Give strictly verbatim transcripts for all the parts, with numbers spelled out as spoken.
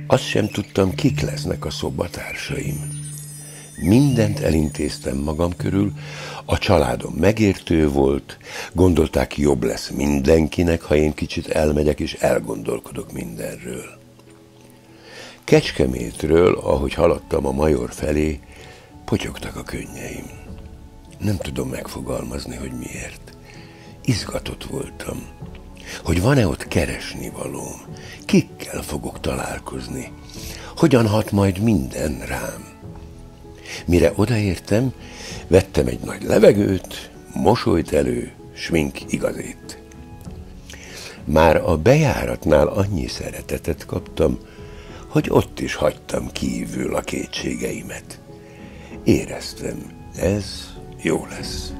Azt sem tudtam, kik lesznek a szobatársaim. Mindent elintéztem magam körül, a családom megértő volt, gondolták, jobb lesz mindenkinek, ha én kicsit elmegyek és elgondolkodok mindenről. Kecskemétről, ahogy haladtam a Major felé, potyogtak a könnyeim. Nem tudom megfogalmazni, hogy miért. Izgatott voltam, hogy van-e ott keresnivalóm, kikkel fogok találkozni, hogyan hat majd minden rám. Mire odaértem, vettem egy nagy levegőt, mosolyt elő, smink igazét. Már a bejáratnál annyi szeretetet kaptam, hogy ott is hagytam kívül a kétségeimet. Éreztem, ez jó lesz.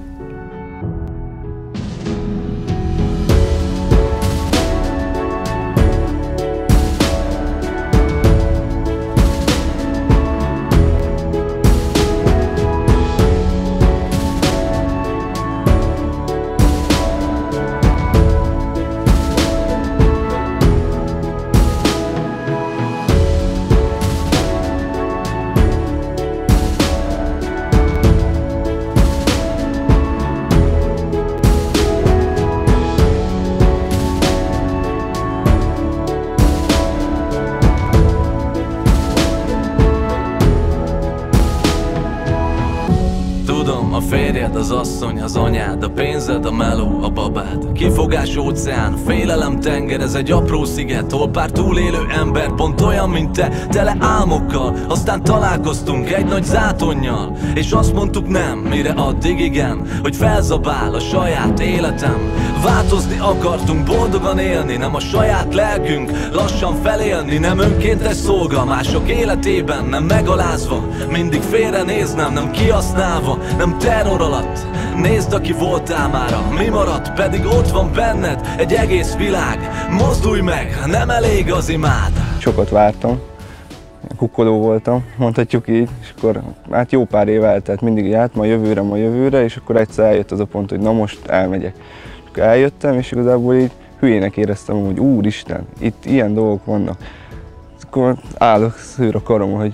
A férjed, az asszony, az anyád, a pénzed, a meló, a babád. Kifogás óceán, félelem tenger, ez egy apró sziget, hol pár túlélő ember pont olyan, mint te, tele álmokkal. Aztán találkoztunk egy nagy zátonnyal, és azt mondtuk nem, mire addig igen, hogy felzabál a saját életem. Változni akartunk, boldogan élni, nem a saját lelkünk, lassan felélni, nem önkéntes szolga mások életében, nem megalázva, mindig félrenéznem, nem kihasználva, nem terror alatt. Nézd, aki voltál mára, mi maradt, pedig ott van benned egy egész világ. Mozdulj meg, nem elég az imád. Sokat vártam, kukkoló voltam, mondhatjuk így, és akkor hát jó pár év eltelt, mindig járt, ma jövőre, ma jövőre, és akkor egyszer eljött az a pont, hogy na most elmegyek. És akkor eljöttem, és igazából így hülyének éreztem, hogy úristen, itt ilyen dolgok vannak. És akkor állok szőr a karom, hogy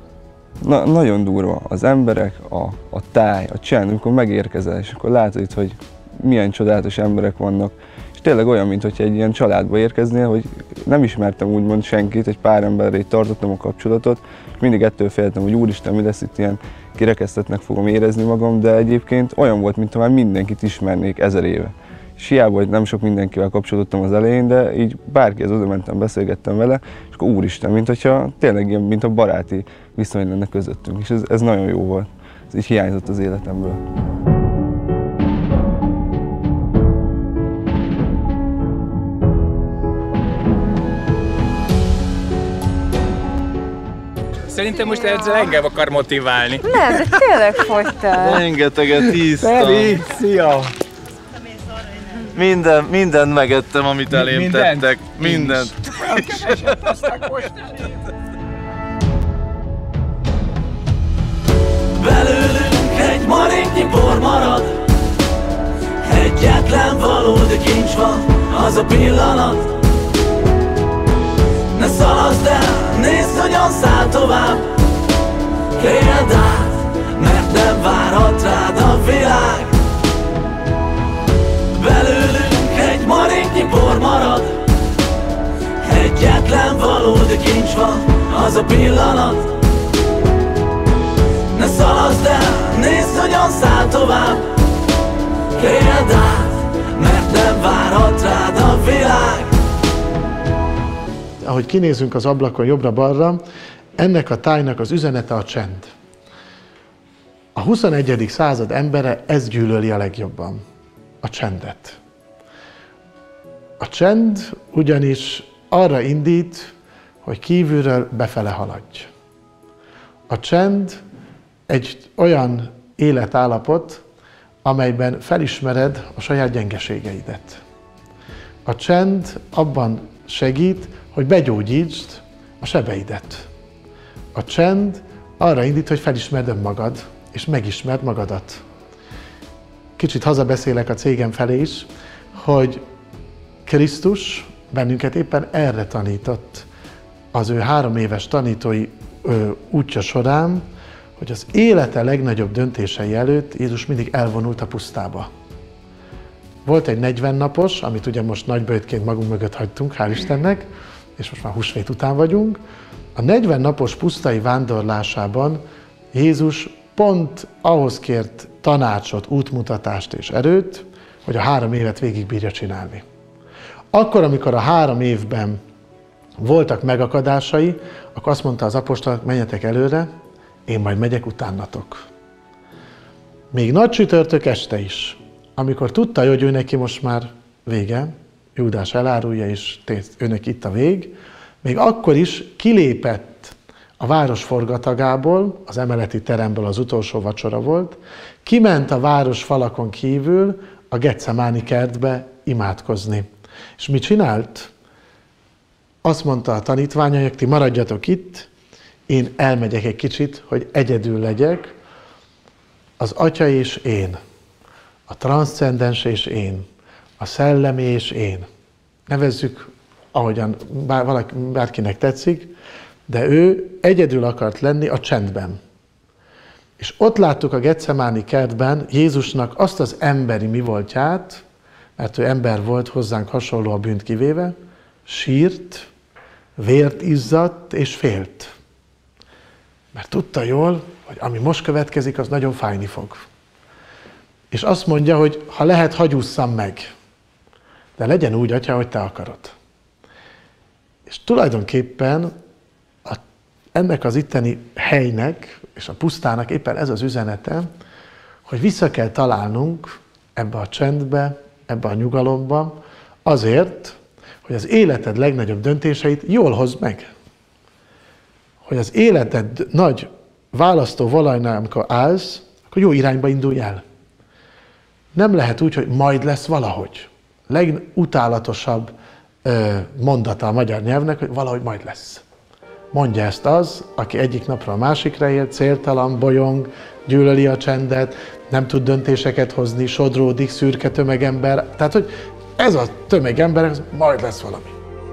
na, nagyon durva az emberek, a, a táj, a csend, amikor megérkezel, és akkor látod itt, hogy milyen csodálatos emberek vannak. És tényleg olyan, mintha egy ilyen családba érkeznél, hogy nem ismertem úgymond senkit, egy pár emberrel így tartottam a kapcsolatot, és mindig ettől féltem, hogy úristen, mi lesz itt, ilyen kirekesztettnek fogom érezni magam, de egyébként olyan volt, mintha már mindenkit ismernék ezer éve. És hiába, hogy nem sok mindenkivel kapcsolódtam az elején, de így bárkihez oda mentem, beszélgettem vele, és akkor úristen, mint hogyha tényleg ilyen, mint a baráti viszony lenne közöttünk, és ez, ez nagyon jó volt. Ez így hiányzott az életemből. Szerintem most ezzel engem akar motiválni. Nem, de tényleg fogytál. Rengeteget tíztam. Feri, szia! Minden, mindent megettem, amit elém Mindent? tettek. Mindent. Belőlünk egy maréknyi por marad, egyetlen valódi kincs van, az a pillanat. Ne szaladj el, nézd, hogyan száll tovább, éld át, mert nem várhat rád a világ. Belőlünk egy maréknyi por marad, egyetlen valódi kincs van, az a pillanat. Ne szaladj el, nézd, hogyan száll tovább, éld át, mert nem várhat rád a világ. Ahogy kinézünk az ablakon jobbra-balra, ennek a tájnak az üzenete a csend. A huszonegyedik század embere ezt gyűlöli a legjobban, a csendet. A csend ugyanis arra indít, hogy kívülről befele haladj. A csend egy olyan életállapot, amelyben felismered a saját gyengeségeidet. A csend abban segít, hogy begyógyítsd a sebeidet. A csend arra indít, hogy felismerd önmagad, és megismerd magadat. Kicsit hazabeszélek a cégem felé is, hogy Krisztus bennünket éppen erre tanított. az ő három éves tanítói ö, útja során, hogy az élete legnagyobb döntései előtt Jézus mindig elvonult a pusztába. Volt egy negyven napos, amit ugye most nagyböjtként magunk mögött hagytunk, hál' Istennek, és most már húsvét után vagyunk. A negyven napos pusztai vándorlásában Jézus pont ahhoz kért tanácsot, útmutatást és erőt, hogy a három évet végig bírja csinálni. Akkor, amikor a három évben voltak megakadásai, akkor azt mondta az apostolnak, menjetek előre, én majd megyek utánatok. Még nagy csütörtök este is, amikor tudta, hogy ő neki most már vége, Júdás elárulja, és őnek itt a vég, még akkor is kilépett a város forgatagából, az emeleti teremből az utolsó vacsora volt, kiment a város falakon kívül a Getsemáni kertbe imádkozni. És mit csinált? Azt mondta a tanítványainak, ti maradjatok itt, én elmegyek egy kicsit, hogy egyedül legyek, az Atya és én, a transzcendens és én, a szellemi és én. Nevezzük, ahogyan bár, valaki, bárkinek tetszik, de ő egyedül akart lenni a csendben. És ott láttuk a Getsemáni kertben Jézusnak azt az emberi mi voltját, mert ő ember volt, hozzánk hasonló a bűnt kivéve, sírt, vért izzadt és félt. Mert tudta jól, hogy ami most következik, az nagyon fájni fog. És azt mondja, hogy ha lehet, hagyússzam meg. De legyen úgy, Atya, hogy te akarod. És tulajdonképpen a, ennek az itteni helynek és a pusztának éppen ez az üzenete, hogy vissza kell találnunk ebbe a csendbe, ebbe a nyugalomba, azért, hogy az életed legnagyobb döntéseit jól hozd meg. Hogy az életed nagy választó valajnál, amikor állsz, akkor jó irányba indulj el. Nem lehet úgy, hogy majd lesz valahogy. Legutálatosabb mondata a magyar nyelvnek, hogy valahogy majd lesz. Mondja ezt az, aki egyik napra a másikra él, céltalan, bolyong, gyűlöli a csendet, nem tud döntéseket hozni, sodródik, szürke tömegember. Tehát, hogy ez a tömegember, majd lesz valami.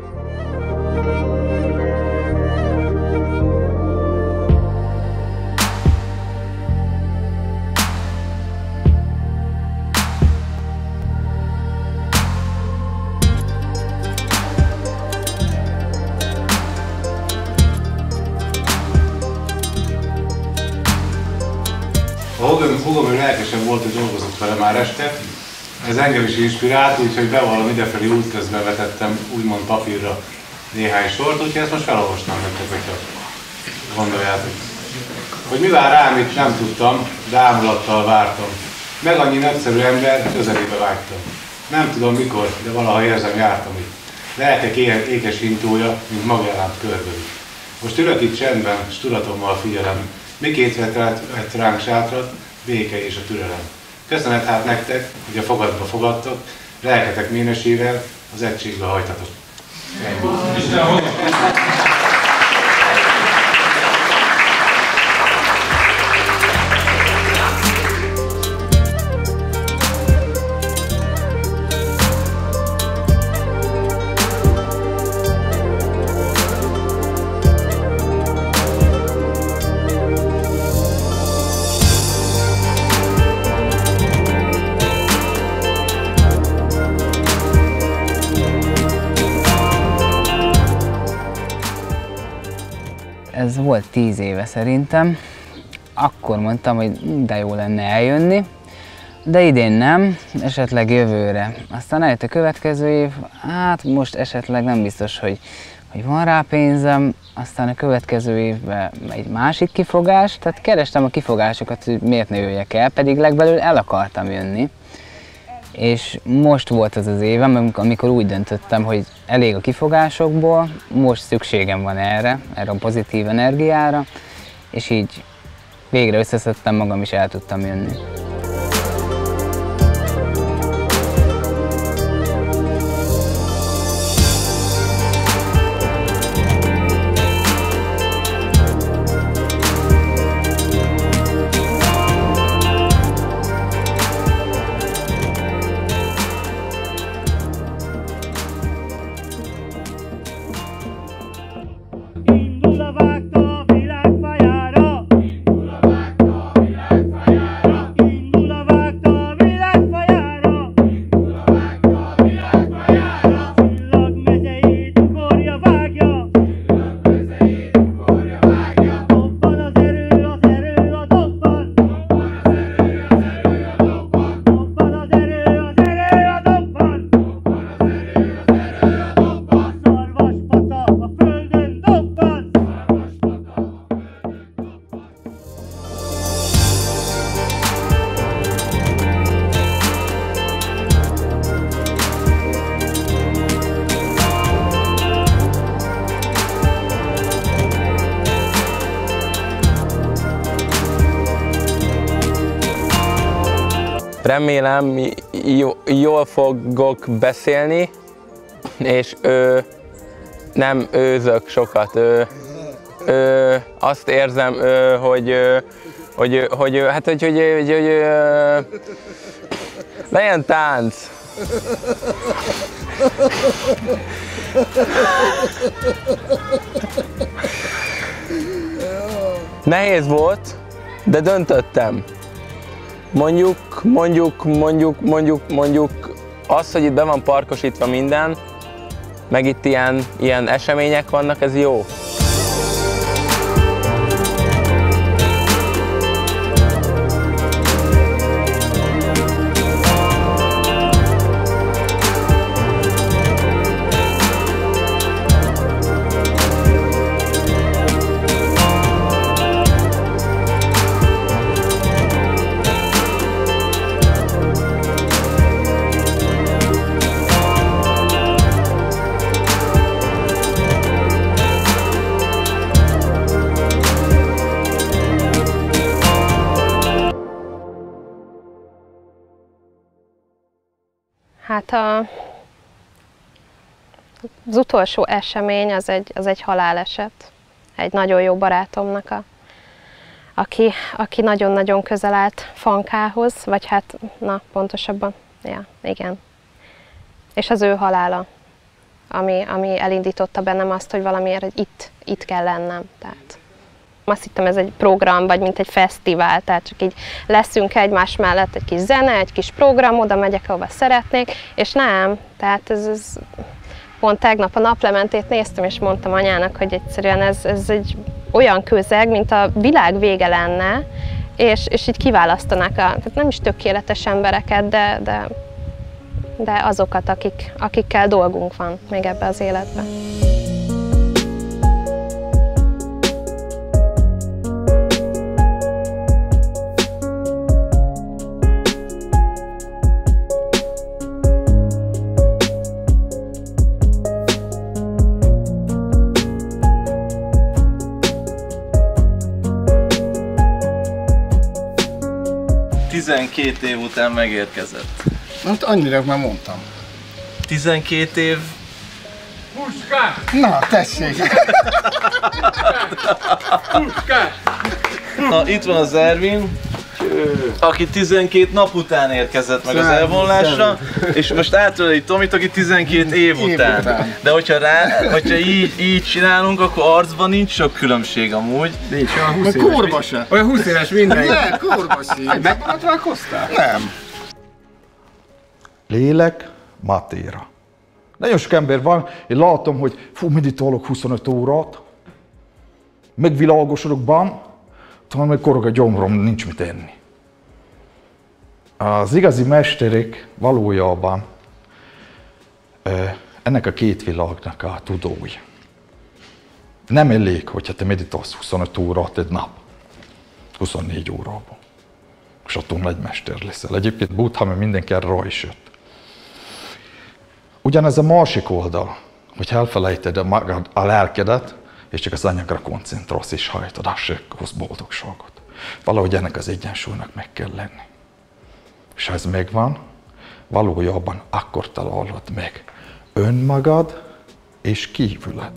Húgom, ő lelkesen volt, hogy dolgozott vele már este. Ez engem is inspirált, úgyhogy bevallom, idefelé útközben vetettem úgymond papírra néhány sort, úgyhogy ezt most felolvastam nektek, hogyha gondoljátok. Hogy mi vár rám, itt nem tudtam, de ámulattal vártam. Meg annyi nagyszerű ember, közelébe vágytam. Nem tudom mikor, de valaha érzem, jártam itt. Lelkek ékes hintója, mint Magellánt körbeli. Most ülök itt csendben, s tudatommal figyelem. Miként vett ránk sátrat, béke és a türelem. Köszönet hát nektek, hogy a fogadba fogadtok, lelketek ménesével az egységbe hajtatok. Ez volt tíz éve szerintem. Akkor mondtam, hogy de jó lenne eljönni, de idén nem, esetleg jövőre. Aztán eljött a következő év, hát most esetleg nem biztos, hogy, hogy van rá pénzem. Aztán a következő évben egy másik kifogás, tehát kerestem a kifogásokat, hogy miért ne jöjjek el, pedig legbelül el akartam jönni. És most volt az az évem, amikor úgy döntöttem, hogy elég a kifogásokból, most szükségem van erre, erre a pozitív energiára, és így végre összeszedtem magam, és el tudtam jönni. remélem jól fogok beszélni, és ő, nem őzök sokat. Ő, ő, azt érzem, ő, hogy, hogy, hogy, hát, hogy, hogy, hogy, hogy, hogy legyen tánc. Nehéz volt, de döntöttem. Mondjuk, mondjuk, mondjuk, mondjuk, mondjuk az, hogy itt be van parkosítva minden, meg itt ilyen, ilyen események vannak, ez jó. Hát a, az utolsó esemény az egy, az egy haláleset. Egy nagyon jó barátomnak, a, aki, aki nagyon-nagyon közel állt Fankához, vagy hát, na, pontosabban, ja, igen. És az ő halála, ami, ami elindította bennem azt, hogy valamiért itt, itt kell lennem. Tehát azt hittem, ez egy program, vagy mint egy fesztivál, tehát csak így leszünk egymás mellett, egy kis zene, egy kis program, oda megyek, ahova szeretnék, és nem, tehát ez, ez pont tegnap a Naplementét néztem, és mondtam anyának, hogy egyszerűen ez, ez egy olyan közeg, mint a világ vége lenne, és, és így kiválasztanák, a, tehát nem is tökéletes embereket, de, de, de azokat, akik, akikkel dolgunk van még ebbe az életben. tizenkét év után megérkezett. Hát annyira már mondtam. tizenkét év... Puskás! Na, tessék! Puskás! Na, itt van az Ervin, aki tizenkét nap után érkezett meg az elvonulásra, és most átöleli Tomit, aki tizenkét év után. De hogyha, rá, hogyha így, így csinálunk, akkor arcban nincs sok különbség amúgy. Nincs, olyan húsz éves. Kurva se. Olyan húsz éves minden. Nem, kurva se. Megmaradválkoztál? Nem. Lélek, matéra. Nagyon sok ember van, én látom, hogy fú, meditálok huszonöt órát, megvilágosodok bám, talán meg korog a gyomrom, nincs mit enni. Az igazi mesterek valójában ennek a két világnak a tudói. Nem elég, hogyha te meditálsz huszonöt órát egy nap, huszonnégy órában, és attól nagy mester leszel. Egyébként Buddha, mert mindenki erre rá is jött. Ugyanez a másik oldal, hogy elfelejted a, magad, a lelkedet, és csak az anyagra koncentrálsz és hajtod, az se hoz boldogságot. Valahogy ennek az egyensúlynak meg kell lenni. És ha ez megvan, valójában akkor találod meg önmagad és kívüled.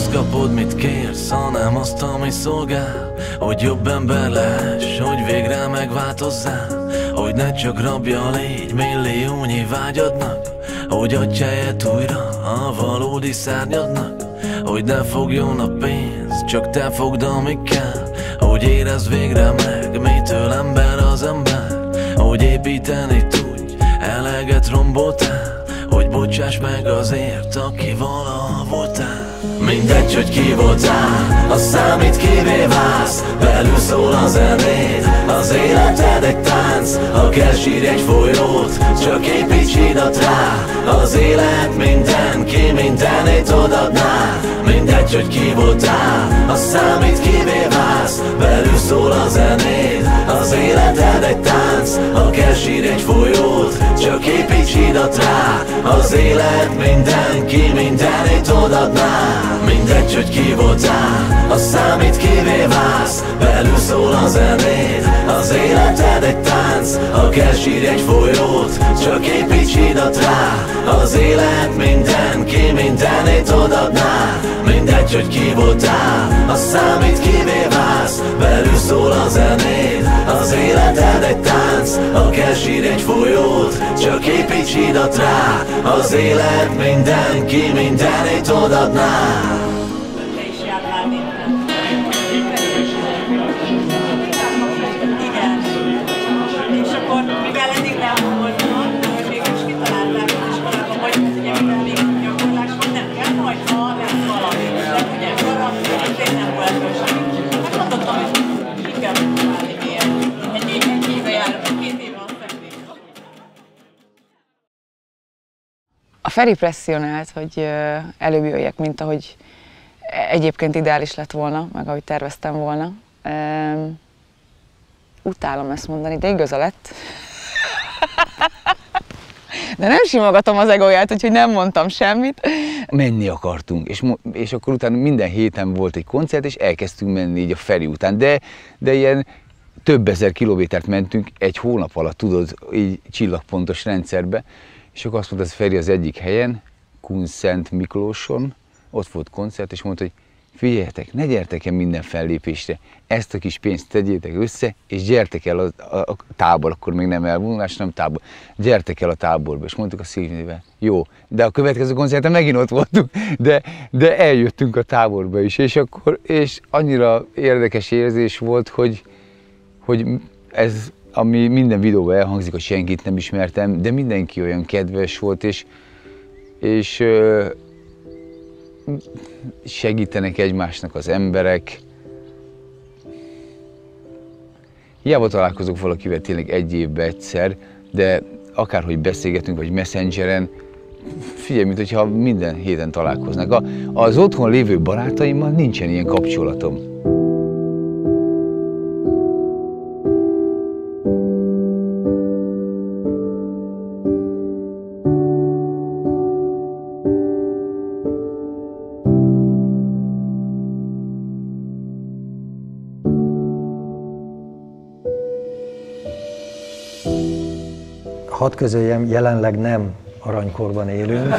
azt kapod, mit kérsz, hanem azt, ami szolgál. Hogy jobb ember lehess, hogy végre megváltozzál. Hogy ne csak rabja légy milliónyi vágyadnak. Hogy adj helyet újra a valódi szárnyadnak. Hogy ne fogjon a pénz, csak te fogd, ami kell. Hogy érezd végre meg, mitől ember az ember. Hogy építeni tudj, eleget romboltál. Hogy bocsáss meg azért, aki valaha voltál. Mindegy, hogy ki voltál, az számít, kivé válsz. Belül szól a zenéd, az életed egy tánc. Ha kell sírj egy folyót, csak építs hidat rá. Az élet mindenki mindenét odadná. Mindegy, hogy ki voltál, az számít, kivé válsz. Belül szól a zenéd, az életed egy tánc. Ha kell sírj egy folyót, csak építs hidat rá. Az élet mindenki mindenét odadná. Mindegy, hogy ki voltál, az számít, kivé válsz. Belül szól a zenéd, az életed egy tánc. Ha kell sírj egy folyót, csak építs hidat rá. Az élet mindenki mindenét odadná. Mindegy, hogy ki voltál, az számít, kivé válsz. Belül szól a zenéd, az életed egy tánc. Ha kell sírj egy folyót, csak építs hidat rá. Az élet mindenki mindenét odadná. És akkor mivel eddig nem volt, hogy mégis kitalálták az iskolában, hogy ugye mivel még gyakorlás van, nem kell, majd ha lesz valami. De ugye arra, hogy én nem volt ebből semmi. Megmondottam, hogy inkább próbálni ilyen. Egy éve jár, két éve a fekvésben. A Feri presszonált, hogy előbb jöjjek, mint ahogy egyébként ideális lett volna, meg ahogy terveztem volna. Utálom ezt mondani, de igaza lett. De nem simogatom az egóját, úgyhogy nem mondtam semmit. Menni akartunk, és, és akkor utána minden héten volt egy koncert, és elkezdtünk menni így a Feri után, de, de ilyen több ezer kilométert mentünk egy hónap alatt, tudod, így csillagpontos rendszerbe, és akkor azt mondta, az Feri az egyik helyen, Kunszent Miklóson, ott volt koncert, és mondta, hogy figyeljetek, ne gyertek el minden fellépésre, ezt a kis pénzt tegyétek össze, és gyertek el a, a, a tábor, akkor még nem elvonulás, nem tábor, gyertek el a táborba, és mondtuk a Szilvivel, jó, de a következő koncerten megint ott voltunk, de, de eljöttünk a táborba is, és akkor, és annyira érdekes érzés volt, hogy, hogy ez, ami minden videóban elhangzik, hogy senkit nem ismertem, de mindenki olyan kedves volt, és, és segítenek egymásnak az emberek. Hiába találkozok valakivel tényleg egy évben egyszer, de akárhogy beszélgetünk, vagy Messengeren, figyelj, mint hogyha minden héten találkoznak. Az otthon lévő barátaimmal nincsen ilyen kapcsolatom. Hadd közöljem, jelenleg nem aranykorban élünk.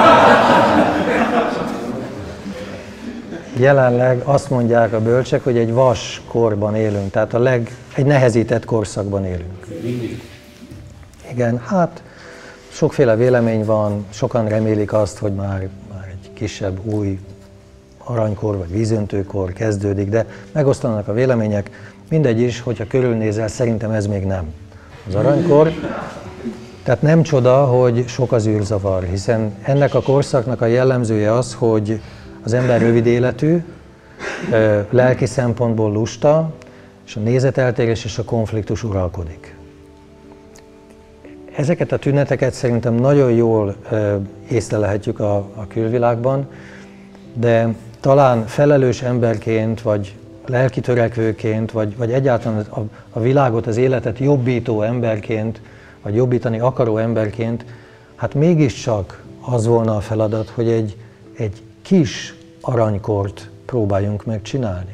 Jelenleg azt mondják a bölcsek, hogy egy vas korban élünk, tehát a leg, egy nehezített korszakban élünk. Igen, hát sokféle vélemény van, sokan remélik azt, hogy már, már egy kisebb, új aranykor vagy vízöntőkor kezdődik, de megosztanak a vélemények. Mindegy is, hogyha körülnézel, szerintem ez még nem az aranykor. Tehát nem csoda, hogy sok az űrzavar, hiszen ennek a korszaknak a jellemzője az, hogy az ember rövid életű, lelki szempontból lusta, és a nézeteltérés és a konfliktus uralkodik. Ezeket a tüneteket szerintem nagyon jól észlelhetjük a, a külvilágban, de talán felelős emberként, vagy lelki törekvőként, vagy, vagy egyáltalán a, a világot, az életet jobbító emberként, vagy jobbítani akaró emberként, hát mégiscsak az volna a feladat, hogy egy, egy kis aranykort próbáljunk meg csinálni.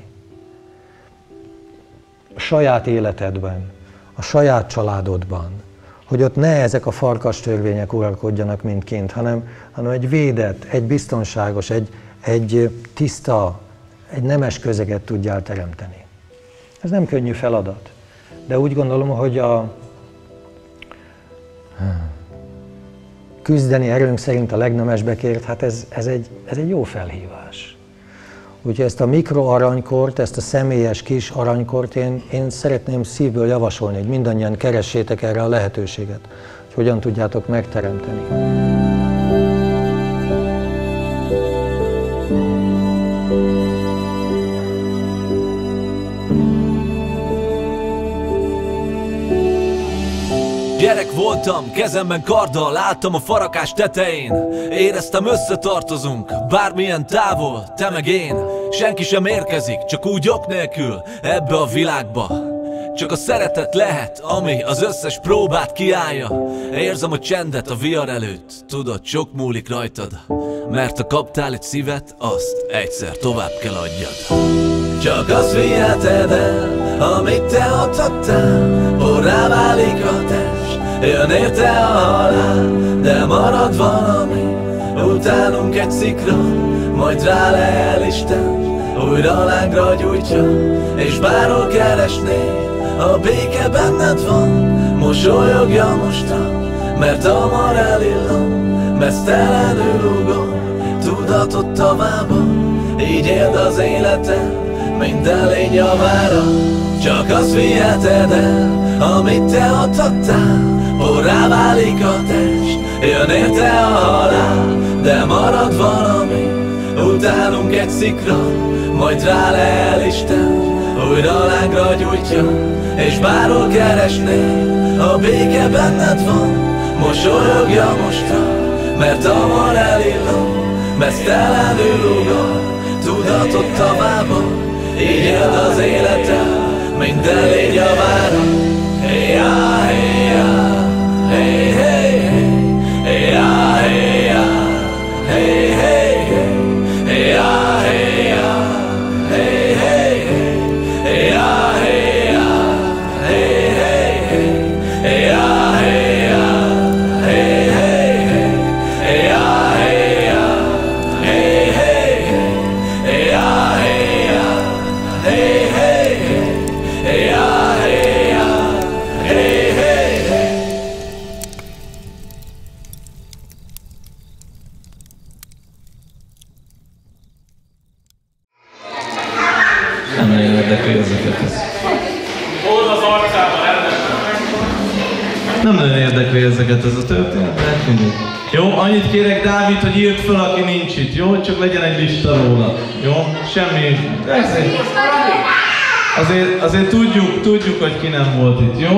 A saját életedben, a saját családodban, hogy ott ne ezek a farkas törvények uralkodjanak, mint kint, hanem, hanem egy védett, egy biztonságos, egy, egy tiszta, egy nemes közeget tudjál teremteni. Ez nem könnyű feladat, de úgy gondolom, hogy a küzdeni erőnk szerint a legnemesbekért, hát ez, ez, egy, ez egy jó felhívás. Úgyhogy ezt a mikroaranykort, ezt a személyes kis aranykort én, én szeretném szívből javasolni, hogy mindannyian keressétek erre a lehetőséget, hogy hogyan tudjátok megteremteni. Gyerek voltam, kezemben karddal, láttam a farakás tetején. Éreztem, összetartozunk, bármilyen távol, te meg én. Senki sem érkezik, csak úgy ok nélkül ebbe a világba. Csak a szeretet lehet, ami az összes próbát kiállja. Érzem a csendet a vihar előtt, tudod, sok múlik rajtad. Mert ha kaptál egy szívet, azt egyszer tovább kell adjad. Csak azt viheted el, amit te adhattál, porrá válik a test, jön érte a halál, de marad valami, utánunk egy szikra, majd rá lehel Isten, újra lángra gyújtja, és bárhol keresnéd, a béke benned van, mosolyogja mostan, mert hamar elillan, mesztelenül ugor, tudatot tavában, így éld az életed, minden lény javára. Csak azt viheted el, amit te adhattál, porrá válik a test, jön érte a halál, de marad valami, utánunk egy szikra, majd rá lehel Isten, újra lángra gyújtja, és bárhol keresnéd, a béke benned van, mosolyogja mostra, mert hamar elillan, mesztelenül ugor, tudatot tavában, így éld az életed, minden lény javára. Hey-ya, hey-ya, hey, hey, hey, hey-ya, hey-ya, hey, hey, hey, hey-ya, hey-ya, hey, hey, hey, hey-ya, hey-ya, hey, hey, hey, hey-ya, hey-ya, hey, hey, hey, hey-ya, hey-ya, hey, hey, hey, hey-ya, hey-ya, hey, hey, hey, hey-ya, hey-ya, hey, hey, hey. Nem nagyon érdekli ezeket. Hol az arcában Nem nagyon érdekli ezeket ez a történet, de hát mindegy. Jó, annyit kérek Dávid, hogy írd fel, aki nincs itt, jó? Csak legyen egy lista róla, jó? Semmi... Azért, azért, azért tudjuk, tudjuk, hogy ki nem volt itt, jó?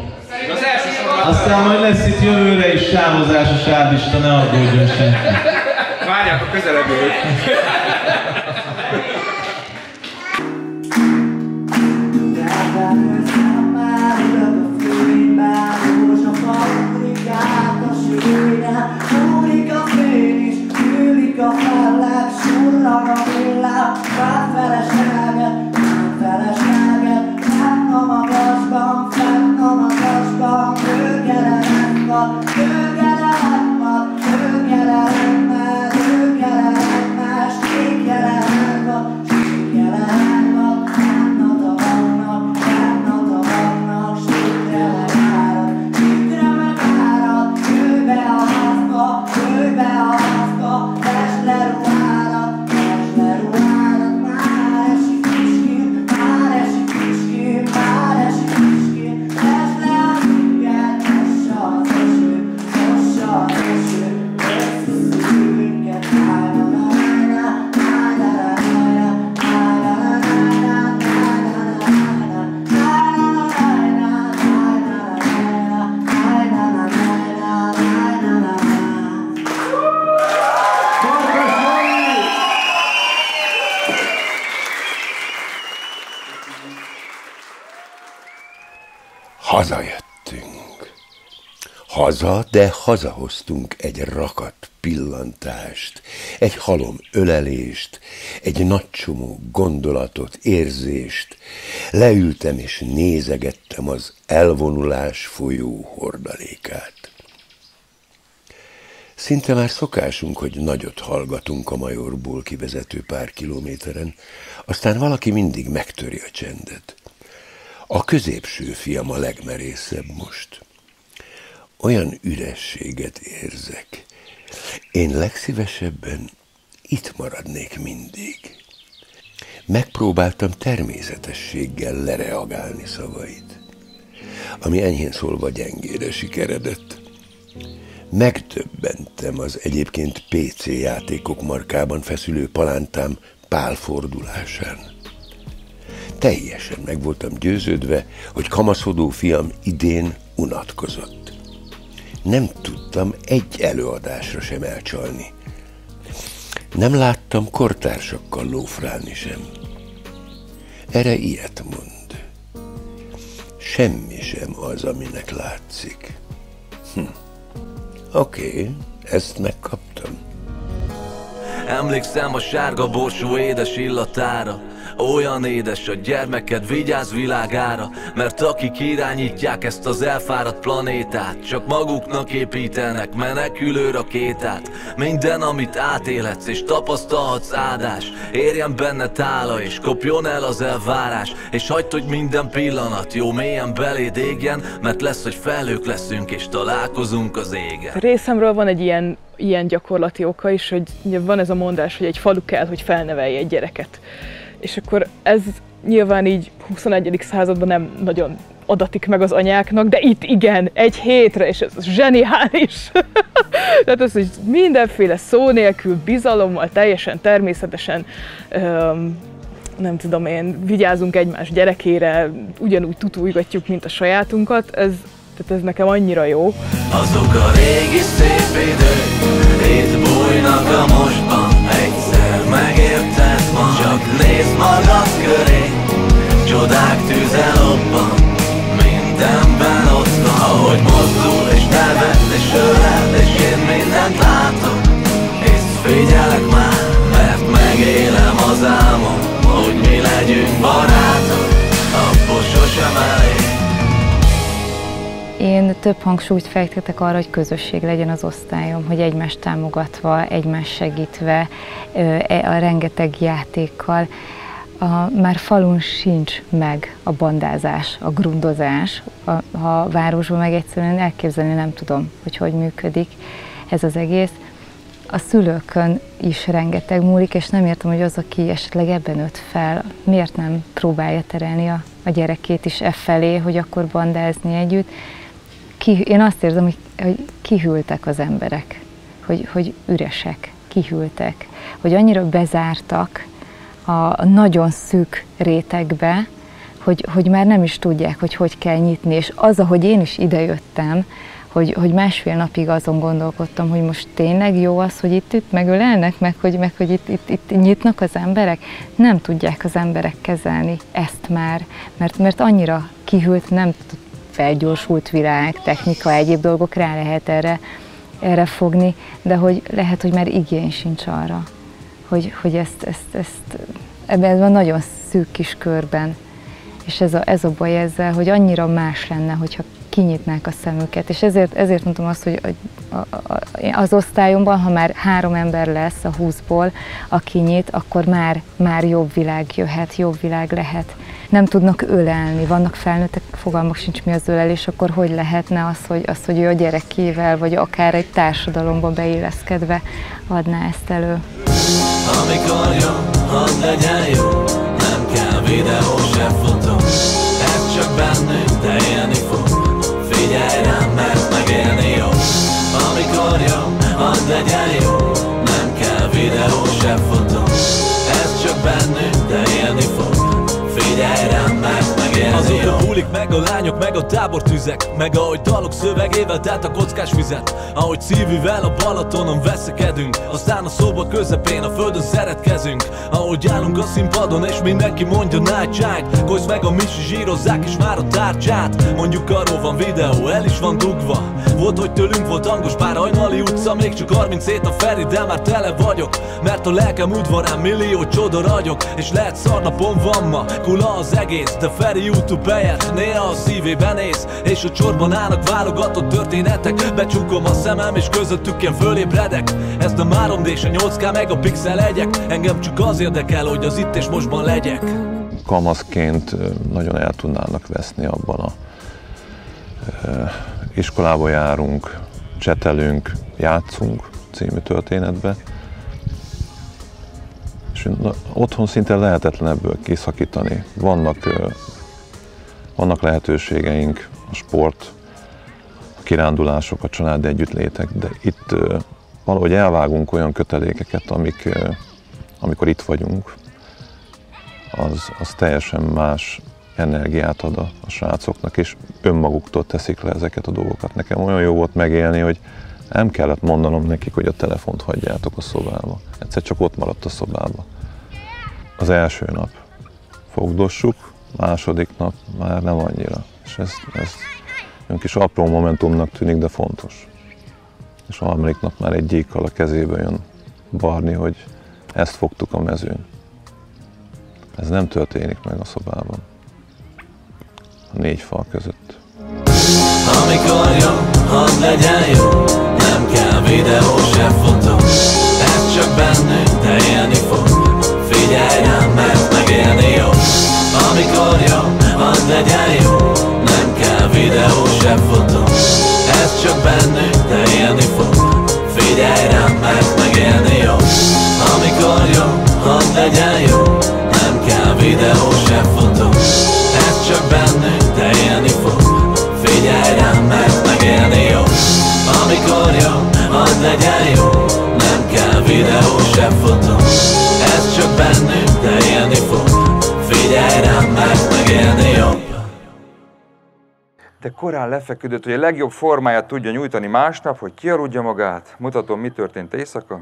Aztán majd lesz itt jövőre is sávozás a sávlista, ne aggódjon senki. Várják a közelebőt. Hazajöttünk. Haza, de hazahoztunk egy rakat pillantást, egy halom ölelést, egy nagy csomó gondolatot, érzést. Leültem és nézegettem az elvonulás folyó hordalékát. Szinte már szokásunk, hogy nagyot hallgatunk a Majorból kivezető pár kilométeren, aztán valaki mindig megtöri a csendet. A középső fiam a legmerészebb most. Olyan ürességet érzek. Én legszívesebben itt maradnék mindig. Megpróbáltam természetességgel lereagálni szavait, ami enyhén szólva gyengére sikeredett. Megdöbbentem az egyébként pé cé játékok markában feszülő palántám pálfordulásán. Teljesen meg voltam győződve, hogy kamaszodó fiam idén unatkozott. Nem tudtam egy előadásra sem elcsalni. Nem láttam kortársakkal lófrálni sem. Erre ilyet mond. Semmi sem az, aminek látszik. Hm. Oké, okay, ezt megkaptam. Emlékszem a sárga borsó édes illatára. Olyan édes a gyermeked, vigyázz világára. Mert akik irányítják ezt az elfáradt planétát, csak maguknak építenek menekülő rakétát. Minden, amit átélhetsz és tapasztalhatsz áldás, érjen benne tála és kopjon el az elvárás. És hagyd, hogy minden pillanat jó mélyen beléd égjen, mert lesz, hogy felhők leszünk és találkozunk az égen. Részemről van egy ilyen, ilyen gyakorlati oka is, hogy van ez a mondás, hogy egy falu kell, hogy felnevelje egy gyereket. És akkor ez nyilván így huszonegyedik században nem nagyon adatik meg az anyáknak, de itt igen, egy hétre, és ez zseniális. Tehát az, hogy mindenféle szó nélkül, bizalommal, teljesen természetesen, öm, nem tudom én, vigyázunk egymás gyerekére, ugyanúgy tutújgatjuk, mint a sajátunkat, ez, tehát ez nekem annyira jó. Azok a régi szép idők, itt bújnak a mostban, egyszer megérted ma. Csak nézd magad köré, csodák tűze lobban, mindenben ott van. Ahogy mozdul és nevet és ölel, és én mindent látok, és figyelek már, mert megélem az álmom, hogy mi legyünk barátok, abból sosem elég. Én több hangsúlyt fektetek arra, hogy közösség legyen az osztályom, hogy egymást támogatva, egymást segítve, a rengeteg játékkal. A, már falun sincs meg a bandázás, a grundozás. A, ha a városban meg egyszerűen elképzelni nem tudom, hogy hogy működik ez az egész. A szülőkön is rengeteg múlik, és nem értem, hogy az, aki esetleg ebben nőtt fel, miért nem próbálja terelni a, a gyerekét is e felé, hogy akkor bandázni együtt. Ki, én azt érzem, hogy, hogy kihűltek az emberek, hogy, hogy üresek, kihűltek, hogy annyira bezártak a nagyon szűk rétegbe, hogy, hogy már nem is tudják, hogy hogy kell nyitni. És az, ahogy én is idejöttem, hogy, hogy másfél napig azon gondolkodtam, hogy most tényleg jó az, hogy itt, itt megölelnek, meg hogy, meg, hogy itt, itt, itt nyitnak az emberek. Nem tudják az emberek kezelni ezt már, mert, mert annyira kihűlt, nem felgyorsult világ, technika, egyéb dolgok, rá lehet erre, erre fogni, de hogy lehet, hogy már igény sincs arra, hogy, hogy ezt, ezt, ezt ebben a nagyon szűk kis körben, és ez a, ez a baj ezzel, hogy annyira más lenne, hogyha kinyitnák a szemüket, és ezért, ezért mondtam azt, hogy a, a, a, az osztályomban, ha már három ember lesz a húszból, aki nyit, akkor már, már jobb világ jöhet, jobb világ lehet. Nem tudnak ölelni, vannak felnőttek, fogalmak sincs mi az ölelés, akkor hogy lehetne az, hogy, az, hogy ő a gyerekével, vagy akár egy társadalomba beilleszkedve adná ezt elő. Amikor jó, hadd legyen jó, nem kell videó, se fotó, ez csak bennünk, de élni fog. Figyelj rám, mert megélni jó. Amikor jó, hadd legyen jó, nem kell videó, se fotó, ez csak bennünk, de élni fog. Figyelj rám, mert megélni azok jó. A bulik, meg a lányok, meg a tábortüzek, meg ahogy dalok szövegével telt a kockás vizet, ahogy szívűvel a Balatonon veszekedünk, aztán a szoba közepén a földön szeretkezünk, ahogy állunk a színpadon és mindenki mondja night child. Kosz meg a misi, zsírozzák és már a tárcsát, mondjuk arról van videó, el is van dugva. Volt, hogy tőlünk volt hangos pár hajnali utca, még csak harminchét a Feri, de már tele vagyok, mert a lelkem udvarán millió csoda ragyog. És lehet szarnapom van ma, kula az egész, de Feri YouTube helyett néha a szívében ész, és a csorban állnak válogatott történetek. Becsukom a szemem és közöttük én fölébredek. Ez nem három dé-s a nyolc ká meg a pixel egyek. Engem csak az érdekel, hogy az itt és mostban legyek. Kamaszként nagyon el tudnának veszni abban a e, iskolába járunk, csetelünk, játszunk című történetbe. És otthon szinte lehetetlen ebből kiszakítani. Vannak, e, vannak lehetőségeink, a sport, a kirándulások, a családi együttlétek, de itt e, valahogy elvágunk olyan kötelékeket, amik, e, amikor itt vagyunk. Az, az teljesen más energiát ad a, a srácoknak, és önmaguktól teszik le ezeket a dolgokat. Nekem olyan jó volt megélni, hogy nem kellett mondanom nekik, hogy a telefont hagyjátok a szobába. Egyszer csak ott maradt a szobába. Az első nap fogdossuk, második nap már nem annyira. És ez, ez olyan kis apró momentumnak tűnik, de fontos. És a harmadik nap már egy gyékkal a kezébe jön Barni, hogy ezt fogtuk a mezőn. Ez nem történik meg a szobában, a négy fal között. Amikor jó, hadd legyen jó, nem kell videó, se fotó. Ez csak bennünk, de élni fog. Figyelj rám, mert megélni jó. Amikor jó, hadd legyen jó, nem kell videó, se fotó. Ez csak bennünk, de élni fog. Figyelj rám, mert megélni jó. Amikor jó, hadd legyen jó, nem kell videó, se fotó. Ez csak bennünk, de élni fog. Figyelj rám, mert megélni jó. Amikor jó, hadd legyen jó, nem kell videó, se fotó. Ez csak bennünk, de élni fog. Figyelj rám, mert megélni jó. De korán lefeküdött, hogy a legjobb formáját tudja nyújtani másnap, hogy kialudja magát. Mutatom, mi történt éjszaka.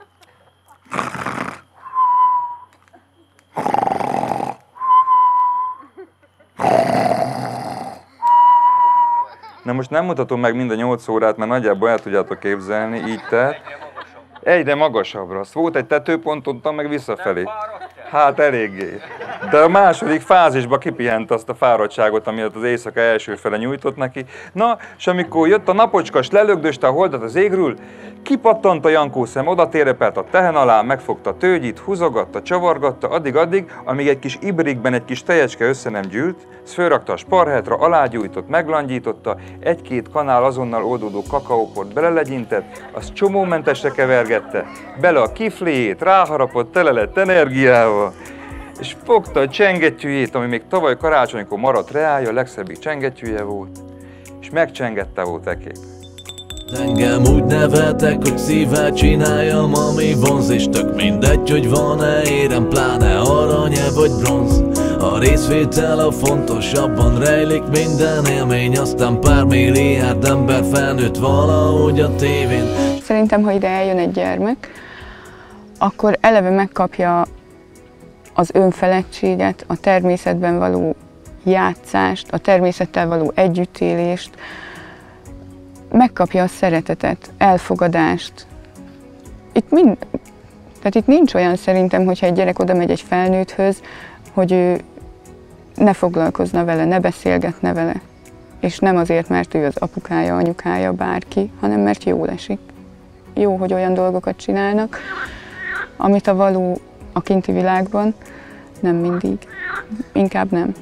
Na most nem mutatom meg mind a nyolc órát, mert nagyjából el tudjátok képzelni, így tett. Egyre magasabbra. Azt volt egy tetőponton, meg visszafelé. Hát eléggé. De a második fázisba kipihent azt a fáradtságot, amit az éjszaka első fele nyújtott neki. Na, és amikor jött a napocskas, lelögdöste a holdat az égről, kipattant a Jankó szem, oda térepelt a tehen alá, megfogta a tőgyit, húzogatta, csavargatta, addig-addig, amíg egy kis ibrikben egy kis tejecske össze nem gyűlt, ezt fölrakta a sparhetra, alágyújtott, meglangyította, egy-két kanál azonnal oldódó kakaóport belelegyintett, azt csomómentesre kevergette, bele a kifléjét, ráharapott, tele lett energiával, és fogta a csengettyűjét, ami még tavaly karácsonykor maradt reája, a legszebbik csengettyűje volt, és megcsengette volt ekép. Engem úgy neveltek, hogy szívvel csináljam, ami vonz, és tök mindegy, hogy van-e érem, pláne arany-e vagy bronz. A részvétel a fontos, abban rejlik minden élmény, aztán pár milliárd ember felnőtt valahogy a tévén. Szerintem, ha ide eljön egy gyermek, akkor eleve megkapja az önfeledtséget, a természetben való játszást, a természettel való együttélést, megkapja a szeretetet, elfogadást. Itt, mind, tehát itt nincs olyan szerintem, hogyha egy gyerek oda megy egy felnőtthöz, hogy ő ne foglalkozna vele, ne beszélgetne vele. És nem azért, mert ő az apukája, anyukája, bárki, hanem mert jól esik. Jó, hogy olyan dolgokat csinálnak, amit a való a kinti világban nem mindig. Inkább nem.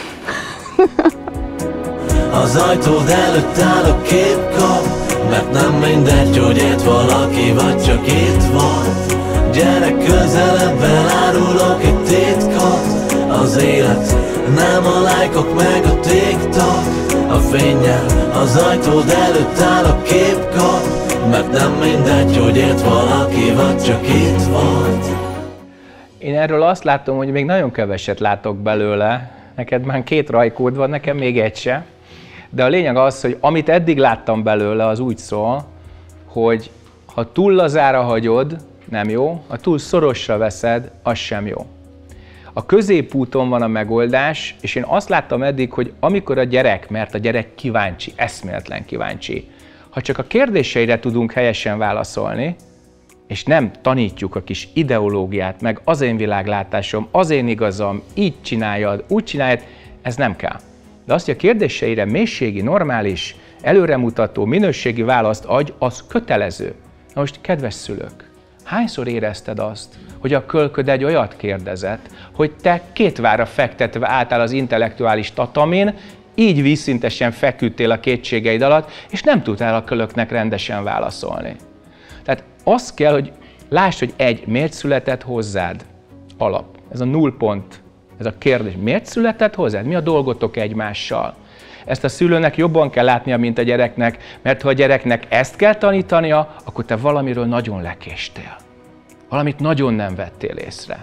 Az ajtód előtt áll a képkap, mert nem mindegy, hogy itt valaki, vagy csak itt van. Gyerek, közelebb elárulok egy titkot. Az élet nem a lájkok meg a TikTok. A fénnyel az ajtód előtt áll a képkap, mert nem mindegy, hogy itt valaki, vagy csak itt van. Én erről azt látom, hogy még nagyon keveset látok belőle. Neked már két rajkód van, nekem még egy se. De a lényeg az, hogy amit eddig láttam belőle, az úgy szól, hogy ha túl lazára hagyod, nem jó, ha túl szorosra veszed, az sem jó. A középúton van a megoldás, és én azt láttam eddig, hogy amikor a gyerek, mert a gyerek kíváncsi, eszméletlen kíváncsi, ha csak a kérdéseire tudunk helyesen válaszolni, és nem tanítjuk a kis ideológiát, meg az én világlátásom, az én igazam, így csináljad, úgy csináljad, ez nem kell. De azt, hogy a kérdéseire mélységi, normális, előremutató, minőségi választ adj, az kötelező. Na most, kedves szülők, hányszor érezted azt, hogy a kölköd egy olyat kérdezett, hogy te két vára fektetve álltál az intellektuális tatamin, így vízszintesen feküdtél a kétségeid alatt, és nem tudtál a kölöknek rendesen válaszolni. Tehát az kell, hogy lásd, hogy egy, miért született hozzád? Alap. Ez a nullpont, ez a kérdés. Miért született hozzád? Mi a dolgotok egymással? Ezt a szülőnek jobban kell látnia, mint a gyereknek, mert ha a gyereknek ezt kell tanítania, akkor te valamiről nagyon lekéstél. Valamit nagyon nem vettél észre.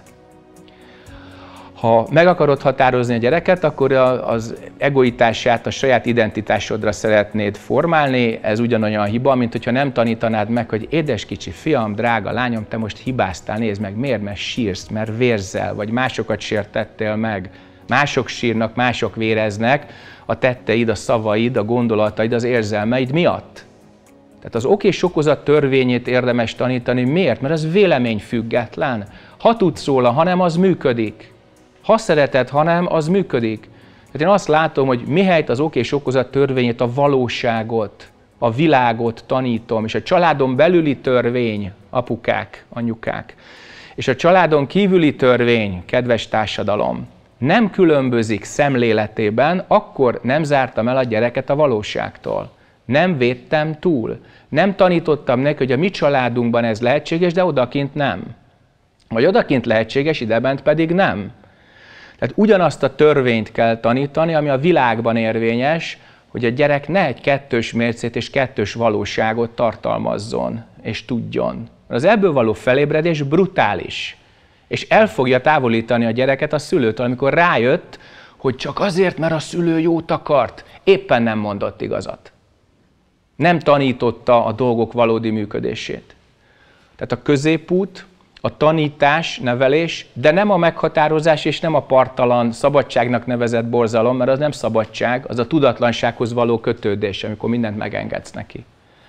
Ha meg akarod határozni a gyereket, akkor az egoitását, a saját identitásodra szeretnéd formálni, ez ugyanolyan hiba, mint hogyha nem tanítanád meg, hogy édes kicsi fiam, drága lányom, te most hibáztál, nézd meg, miért, mert sírsz, mert vérzel, vagy másokat sértettél meg. Mások sírnak, mások véreznek, a tetteid, a szavaid, a gondolataid, az érzelmeid miatt. Tehát az ok és okozat törvényét érdemes tanítani. Miért? Mert az véleményfüggetlen. Ha tudsz róla, hanem az működik. Ha szereted, hanem az működik. Tehát én azt látom, hogy mihelyt az ok és okozat törvényét, a valóságot, a világot tanítom, és a családon belüli törvény, apukák, anyukák, és a családon kívüli törvény, kedves társadalom, nem különbözik szemléletében, akkor nem zártam el a gyereket a valóságtól. Nem védtem túl. Nem tanítottam neki, hogy a mi családunkban ez lehetséges, de odakint nem. Vagy odakint lehetséges, idebent pedig nem. Tehát ugyanazt a törvényt kell tanítani, ami a világban érvényes, hogy a gyerek ne egy kettős mércét és kettős valóságot tartalmazzon és tudjon. Az ebből való felébredés brutális. És el fogja távolítani a gyereket a szülőtől, amikor rájött, hogy csak azért, mert a szülő jót akart, éppen nem mondott igazat. Nem tanította a dolgok valódi működését. Tehát a középút, a tanítás, nevelés, de nem a meghatározás és nem a parttalan, szabadságnak nevezett borzalom, mert az nem szabadság, az a tudatlansághoz való kötődés, amikor mindent megengedsz neki.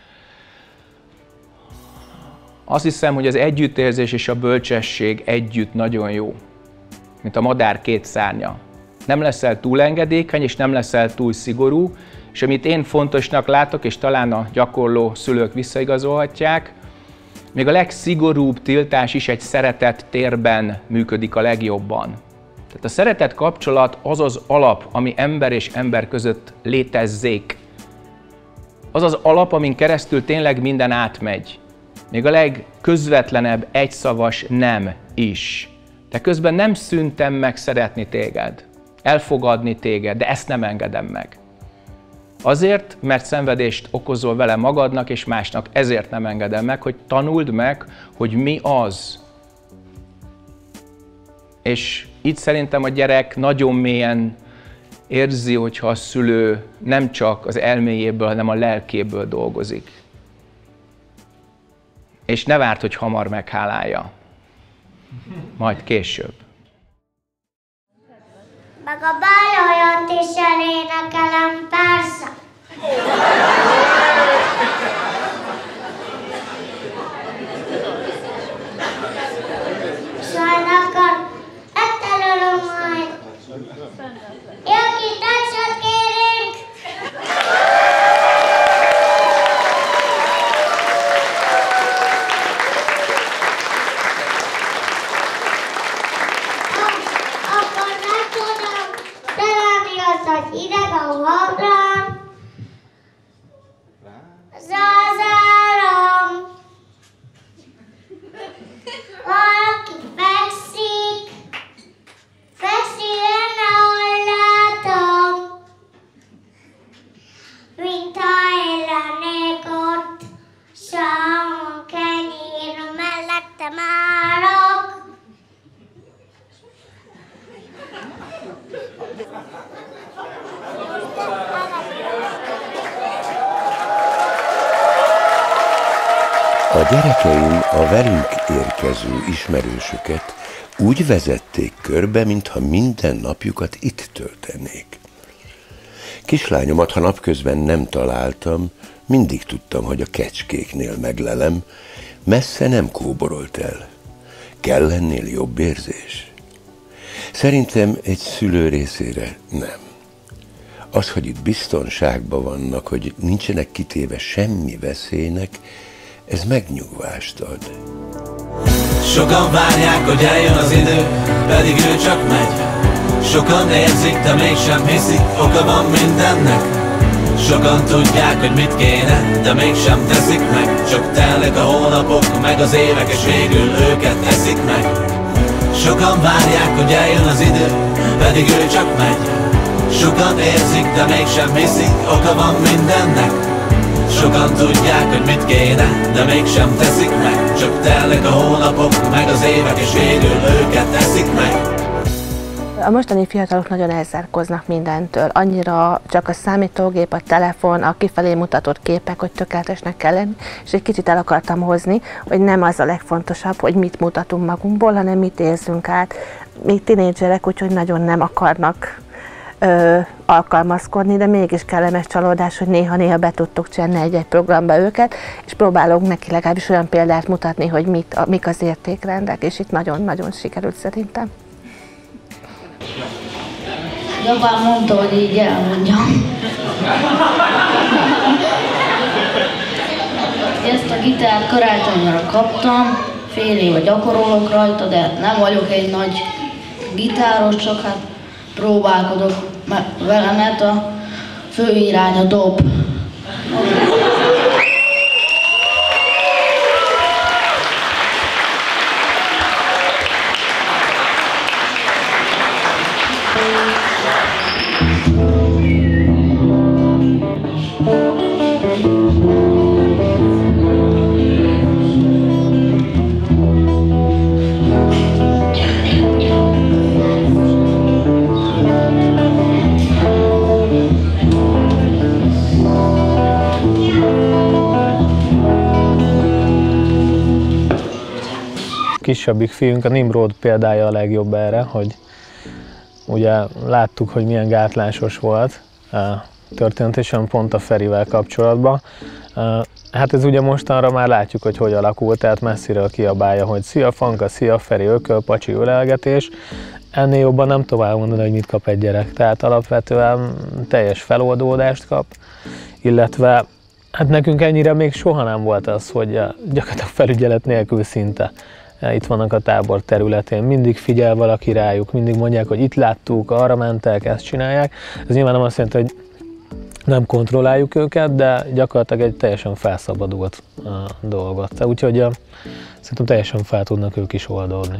Azt hiszem, hogy az együttérzés és a bölcsesség együtt nagyon jó, mint a madár két szárnya. Nem leszel túl engedékeny, és nem leszel túl szigorú, és amit én fontosnak látok, és talán a gyakorló szülők visszaigazolhatják, még a legszigorúbb tiltás is egy szeretett térben működik a legjobban. Tehát a szeretett kapcsolat az az alap, ami ember és ember között létezzék. Az az alap, amin keresztül tényleg minden átmegy. Még a legközvetlenebb egyszavas nem is. De közben nem szüntem meg szeretni téged, elfogadni téged, de ezt nem engedem meg. Azért, mert szenvedést okozol vele magadnak és másnak, ezért nem engedem meg, hogy tanuld meg, hogy mi az. És itt szerintem a gyerek nagyon mélyen érzi, hogyha a szülő nem csak az elméjéből, hanem a lelkéből dolgozik. És ne várt, hogy hamar meghálálja. Majd később. Meg a bálajat is elénekelem, persze. Sajnálkor, ettelőlöm majd. Jó kis tapsot kérünk! Akkor nem tudom találni azt, hogy hideg a habram. Zázárom. Valaki fekszik. Fekszik lenne, ahol látom. Mint ha én lennék ott. Salmon kenyér mellettem állok. A gyerekeim a velünk érkező ismerősöket úgy vezették körbe, mintha minden napjukat itt töltenék. Kislányomat, ha napközben nem találtam, mindig tudtam, hogy a kecskéknél meglelem, messze nem kóborolt el. Kell ennél jobb érzés? Szerintem egy szülő részére nem. Az, hogy itt biztonságban vannak, hogy nincsenek kitéve semmi veszélynek, ez megnyugvást ad. Sokan várják, hogy eljön az idő, pedig ő csak megy. Sokan érzik, de mégsem hiszik, oka van mindennek. Sokan tudják, hogy mit kéne, de mégsem teszik meg. Csak telnek a hónapok, meg az évek, és végül őket eszik meg. Sokan várják, hogy eljön az idő, pedig ő csak megy. Sokan érzik, de mégsem hiszik, oka van mindennek. Sokan tudják, hogy mit kéne, de mégsem teszik meg. Csak telnek a hónapok, meg az évek, és végül őket eszik meg. A mostani fiatalok nagyon elzárkóznak mindentől. Annyira csak a számítógép, a telefon, a kifelé mutatott képek, hogy tökéletesnek kell lenni, és egy kicsit el akartam hozni, hogy nem az a legfontosabb, hogy mit mutatunk magunkból, hanem mit érzünk át. Még tinédzserek, úgyhogy nagyon nem akarnak ö, alkalmazkodni, de mégis kellemes csalódás, hogy néha-néha be tudtuk csinálni egy-egy programba őket, és próbálunk neki legalábbis olyan példát mutatni, hogy mit, a, mik az értékrendek, és itt nagyon-nagyon sikerült szerintem. Japán mondta, hogy így elmondjam. Ezt a gitárt karácsonyra kaptam, fél éve gyakorolok rajta, de nem vagyok egy nagy gitáros, csak hát próbálkodok vele, mert a fő irány a dob. Kisebbik fiunk, a Nimrod példája a legjobb erre, hogy ugye láttuk, hogy milyen gátlásos volt történetesen pont a Ferivel kapcsolatban. Hát ez ugye mostanra már látjuk, hogy hogy alakult, tehát messziről kiabálja, hogy szia Fanka, szia Feri, ököl, pacsi, ölelgetés. Ennél jobban nem tovább mondani, hogy mit kap egy gyerek. Tehát alapvetően teljes feloldódást kap, illetve hát nekünk ennyire még soha nem volt az, hogy gyakorlatilag felügyelet nélkül szinte itt vannak a tábor területén, mindig figyel valaki rájuk, mindig mondják, hogy itt láttuk, arra mentek, ezt csinálják. Ez nyilván nem azt jelenti, hogy nem kontrolláljuk őket, de gyakorlatilag egy teljesen felszabadult uh, dolgot. Úgyhogy uh, szerintem teljesen fel tudnak ők is oldódni.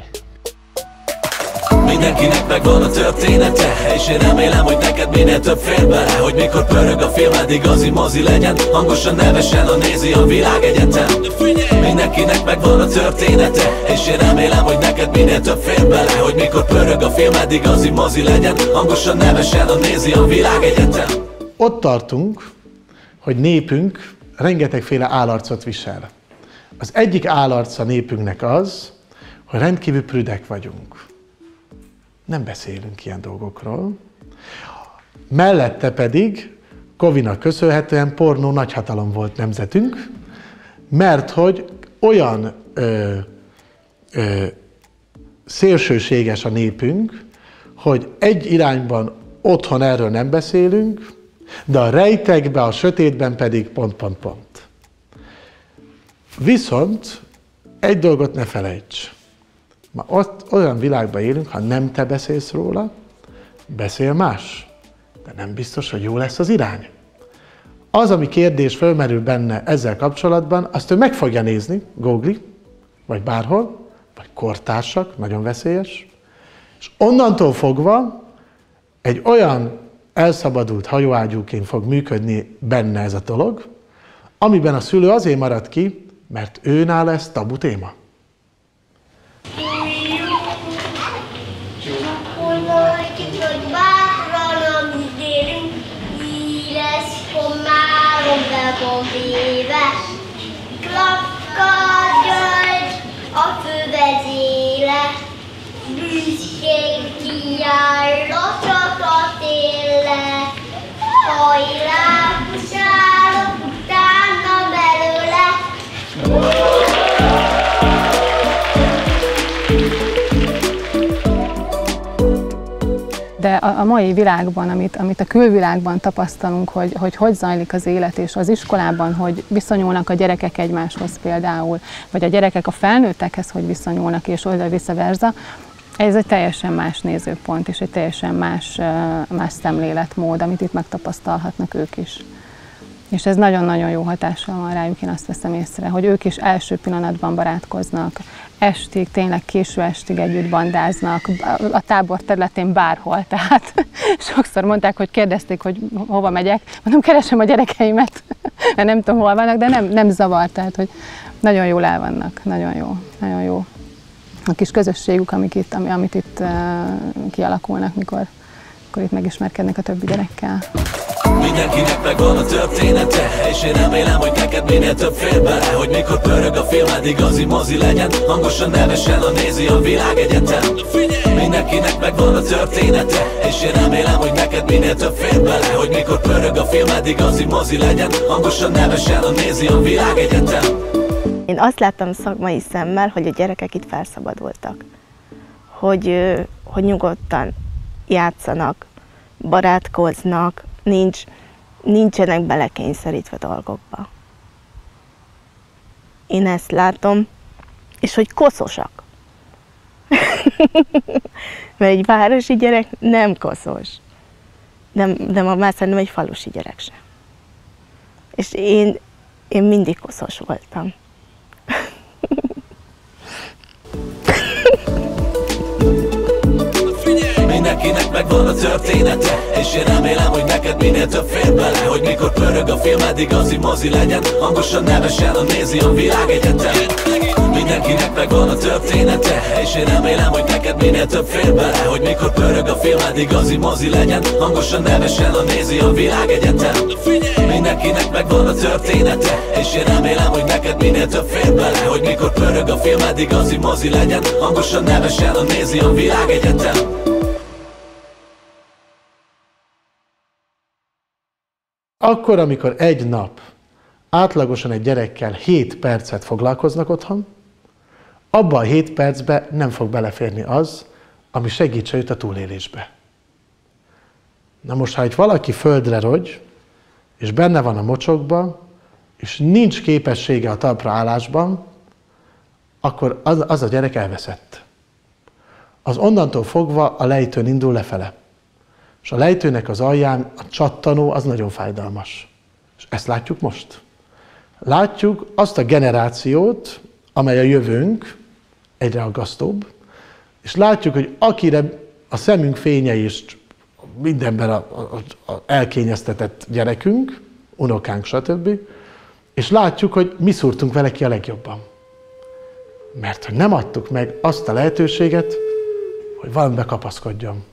Mindenkinek megvan a története, és én remélem, hogy neked minél több fér bele. Hogy mikor pörög a filmed, igazi mozi legyen, hangosan nevesen a nézi a világegyetem. Mindenkinek megvan a története, és én remélem, hogy neked minél több fér bele. Hogy mikor pörög a filmed, igazi mozi legyen, hangosan nevesen a nézi a világegyetem. Ott tartunk, hogy népünk rengetegféle állarcot visel. Az egyik állarca népünknek az, hogy rendkívül prüdek vagyunk. Nem beszélünk ilyen dolgokról. Mellette pedig Kovinak köszönhetően pornó nagyhatalom volt nemzetünk, mert hogy olyan ö, ö, szélsőséges a népünk, hogy egy irányban otthon erről nem beszélünk, de a rejtekben, a sötétben pedig pont, pont, pont. Viszont egy dolgot ne felejts. Ma ott olyan világban élünk, ha nem te beszélsz róla, beszél más. De nem biztos, hogy jó lesz az irány. Az, ami kérdés fölmerül benne ezzel kapcsolatban, azt ő meg fogja nézni, Google, vagy bárhol, vagy kortársak, nagyon veszélyes, és onnantól fogva egy olyan elszabadult hajóágyúként fog működni benne ez a dolog, amiben a szülő azért marad ki, mert őnála ez tabu téma. A fővezére, büszkén kiáll a csapat élle, hajrá, pusálok utána belőle. De a, a mai világban, amit, amit a külvilágban tapasztalunk, hogy, hogy hogy zajlik az élet, és az iskolában, hogy viszonyulnak a gyerekek egymáshoz például, vagy a gyerekek a felnőttekhez, hogy viszonyulnak, és oda vice versa, ez egy teljesen más nézőpont, és egy teljesen más, más szemléletmód, amit itt megtapasztalhatnak ők is. És ez nagyon-nagyon jó hatással van rájuk, én azt veszem észre, hogy ők is első pillanatban barátkoznak, estig, tényleg késő estig együtt bandáznak, a tábor területén bárhol. Tehát sokszor mondták, hogy kérdezték, hogy hova megyek, mondom, keresem a gyerekeimet, mert nem tudom, hol vannak, de nem, nem zavar, tehát hogy nagyon jól el vannak, nagyon jó, nagyon jó. A kis közösségük, amik itt, amit itt uh, kialakulnak, mikor, mikor itt megismerkednek a többi gyerekkel. Mindenkinek megvan a története, és én remélem, hogy neked minél több fér bele, hogy mikor pörög a filmed, igazi mozi legyen, hangosan nevesen a nézi a világegyetem. Mindenkinek megvan a története, és én remélem, hogy neked minél több fér bele, hogy mikor pörög a filmed, igazi mozi legyen, hangosan nevesen a nézi a világegyetem. Én azt láttam szakmai szemmel, hogy a gyerekek itt felszabadultak, hogy, hogy nyugodtan játszanak, barátkoznak, nincs, nincsenek belekényszerítve dolgokba. Én ezt látom, és hogy koszosak. Mert egy városi gyerek nem koszos, de, de ma már szerintem egy falusi gyerek sem. És én, én mindig koszos voltam. Mindenkinek megvan a története, és én remélem, hogy neked minél több fér bele, hogy mikor pörög a filmed, igazi mozi legyen, hangosan nevesen a nézi a világegyetem. Mindenkinek megvan a története, és én remélem, hogy neked minél több fér bele, hogy mikor pörög a filmed, igazi mozi legyen, hangosan nevesen a nézi a világegyetem. Mindenkinek megvan a története, és én remélem, hogy neked minél több fér bele, hogy mikor pörög a filmed, igazi mozi legyen, hangosan nevesen a nézi a világegyetem. Akkor, amikor egy nap átlagosan egy gyerekkel hét percet foglalkoznak otthon, abban a hét percben nem fog beleférni az, ami segítse őt a túlélésbe. Na most, ha itt valaki földre rogy, és benne van a mocsokban, és nincs képessége a talpra állásban, akkor az, az a gyerek elveszett. Az onnantól fogva a lejtőn indul lefele. És a lejtőnek az alján a csattanó az nagyon fájdalmas. És ezt látjuk most. Látjuk azt a generációt, amely a jövőnk, egyre aggasztóbb, és látjuk, hogy akire a szemünk fénye is mindenben a, a, a elkényeztetett gyerekünk, unokánk, stb. És látjuk, hogy mi szúrtunk vele ki a legjobban. Mert hogy nem adtuk meg azt a lehetőséget, hogy valamibe kapaszkodjon.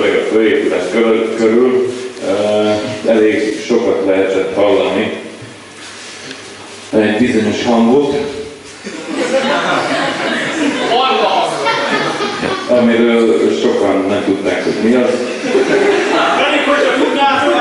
főleg a főépület körül, körül elég sokat lehetett hallani egy bizonyos hangot, amiről sokan nem tudták, hogy mi az. Pedig, hogyha tudnátok!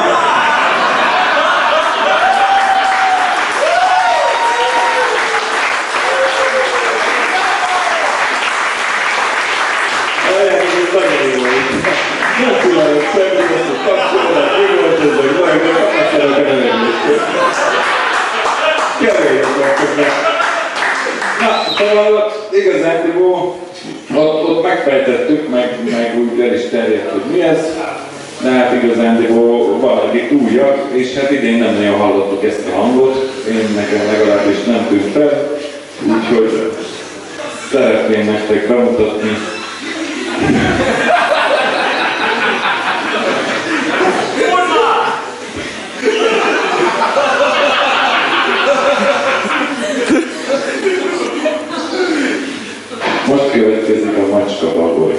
Nem tudok semmit, ezt a kapcsolat, üvöltözök, majd de kapcsolat elengedjük. Kevés vagyok. Na, szóval igazándiból ott, ott megfejtettük, meg, meg úgy el is terjedt, hogy mi ez. De hát igazándiból valakik újak, és hát idén nem nagyon hallottuk ezt a hangot. Én nekem legalábbis nem tűnt fel. Úgyhogy szeretném nektek bemutatni. Most következik a macska bagoly.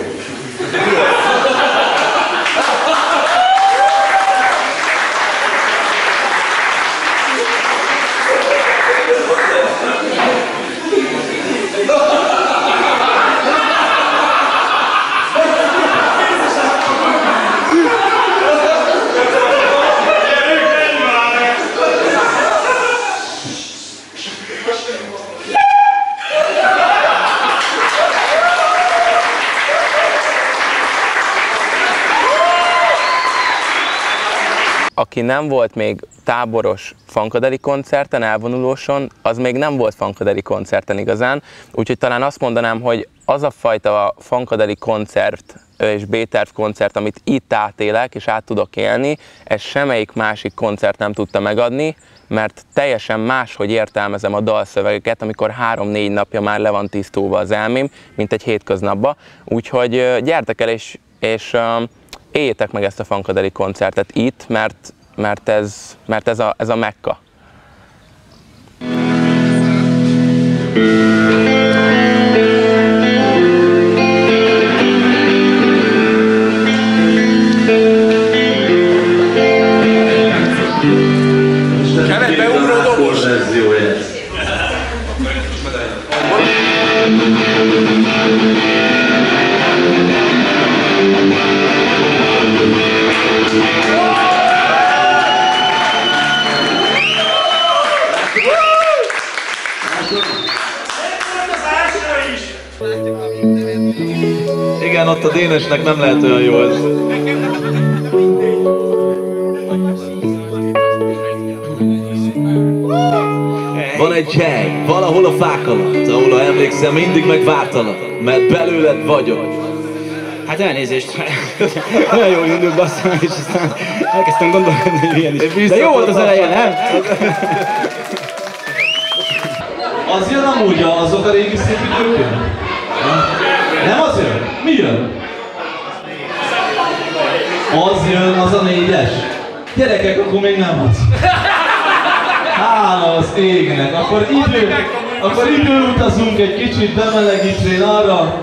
Aki nem volt még táboros funkadeli koncerten, elvonulóson, az még nem volt funkadeli koncerten igazán, úgyhogy talán azt mondanám, hogy az a fajta funkadeli koncert és B-terv koncert, amit itt átélek és át tudok élni, ez semmelyik másik koncert nem tudta megadni, mert teljesen máshogy értelmezem a dalszövegeket, amikor három-négy napja már le van tisztulva az elmém, mint egy hétköznapban. Úgyhogy gyertek el és, és éljétek meg ezt a funkadeli koncertet itt, mert, mert, ez, mert ez, a, ez a Mekka. Keretbeugró dobos! Igen, ott a Dénesnek nem lehet olyan jó ez. Van egy hely, valahol a fák alatt, ahol ha emlékszem, mindig megvártalak, mert belőled vagyok. Hát elnézést, olyan jól indult basszom, és aztán elkezdtem gondolkodni, hogy milyen is. De jó volt az eleje, nem? Az jön amúgy azok a régi szép idők? Nem az jön? Mi jön? Az jön, az a négyes. Gyerekek, akkor még nem az. Hála az égnek, akkor idő, akkor időutazunk egy kicsit, bemelegítsén arra.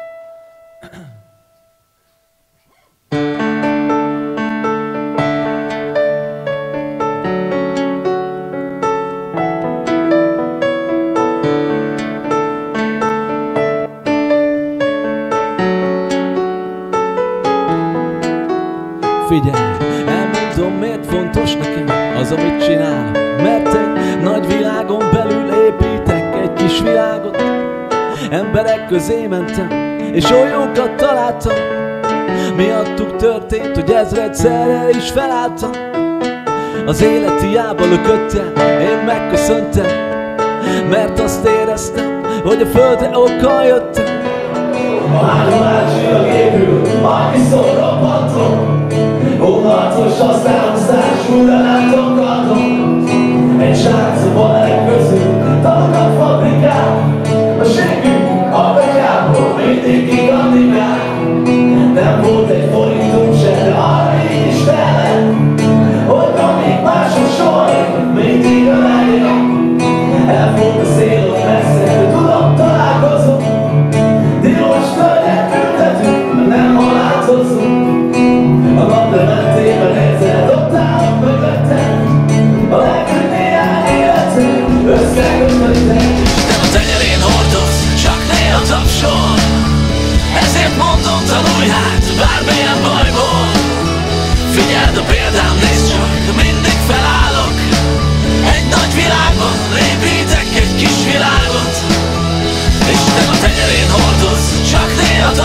Figyelj, elmondom, miért fontos nekem az, amit csinálok. Mert egy nagy világon belül építek egy kis világot. Emberek közé mentem, és olyankat találtam. Miattuk történt, hogy ezredszerre is felálltam. Az élet hiába lököttem, én megköszöntem. Mert azt éreztem, hogy a földre okkal jöttem. A három átcsillag épül, majd viszonra patron. Vonatos aztán újra nem tagadom. Egy srác a balek közül dalokat fabrikál. A seggünk a betyából mindig gigandikál. Nem volt egy forintunk se, de arra így is kellett, hogy amíg mások soha mindig a legyen. Elfogd a szélot messze, de tudom találkozom. Tilos földet ültetünk, nem halálkozunk.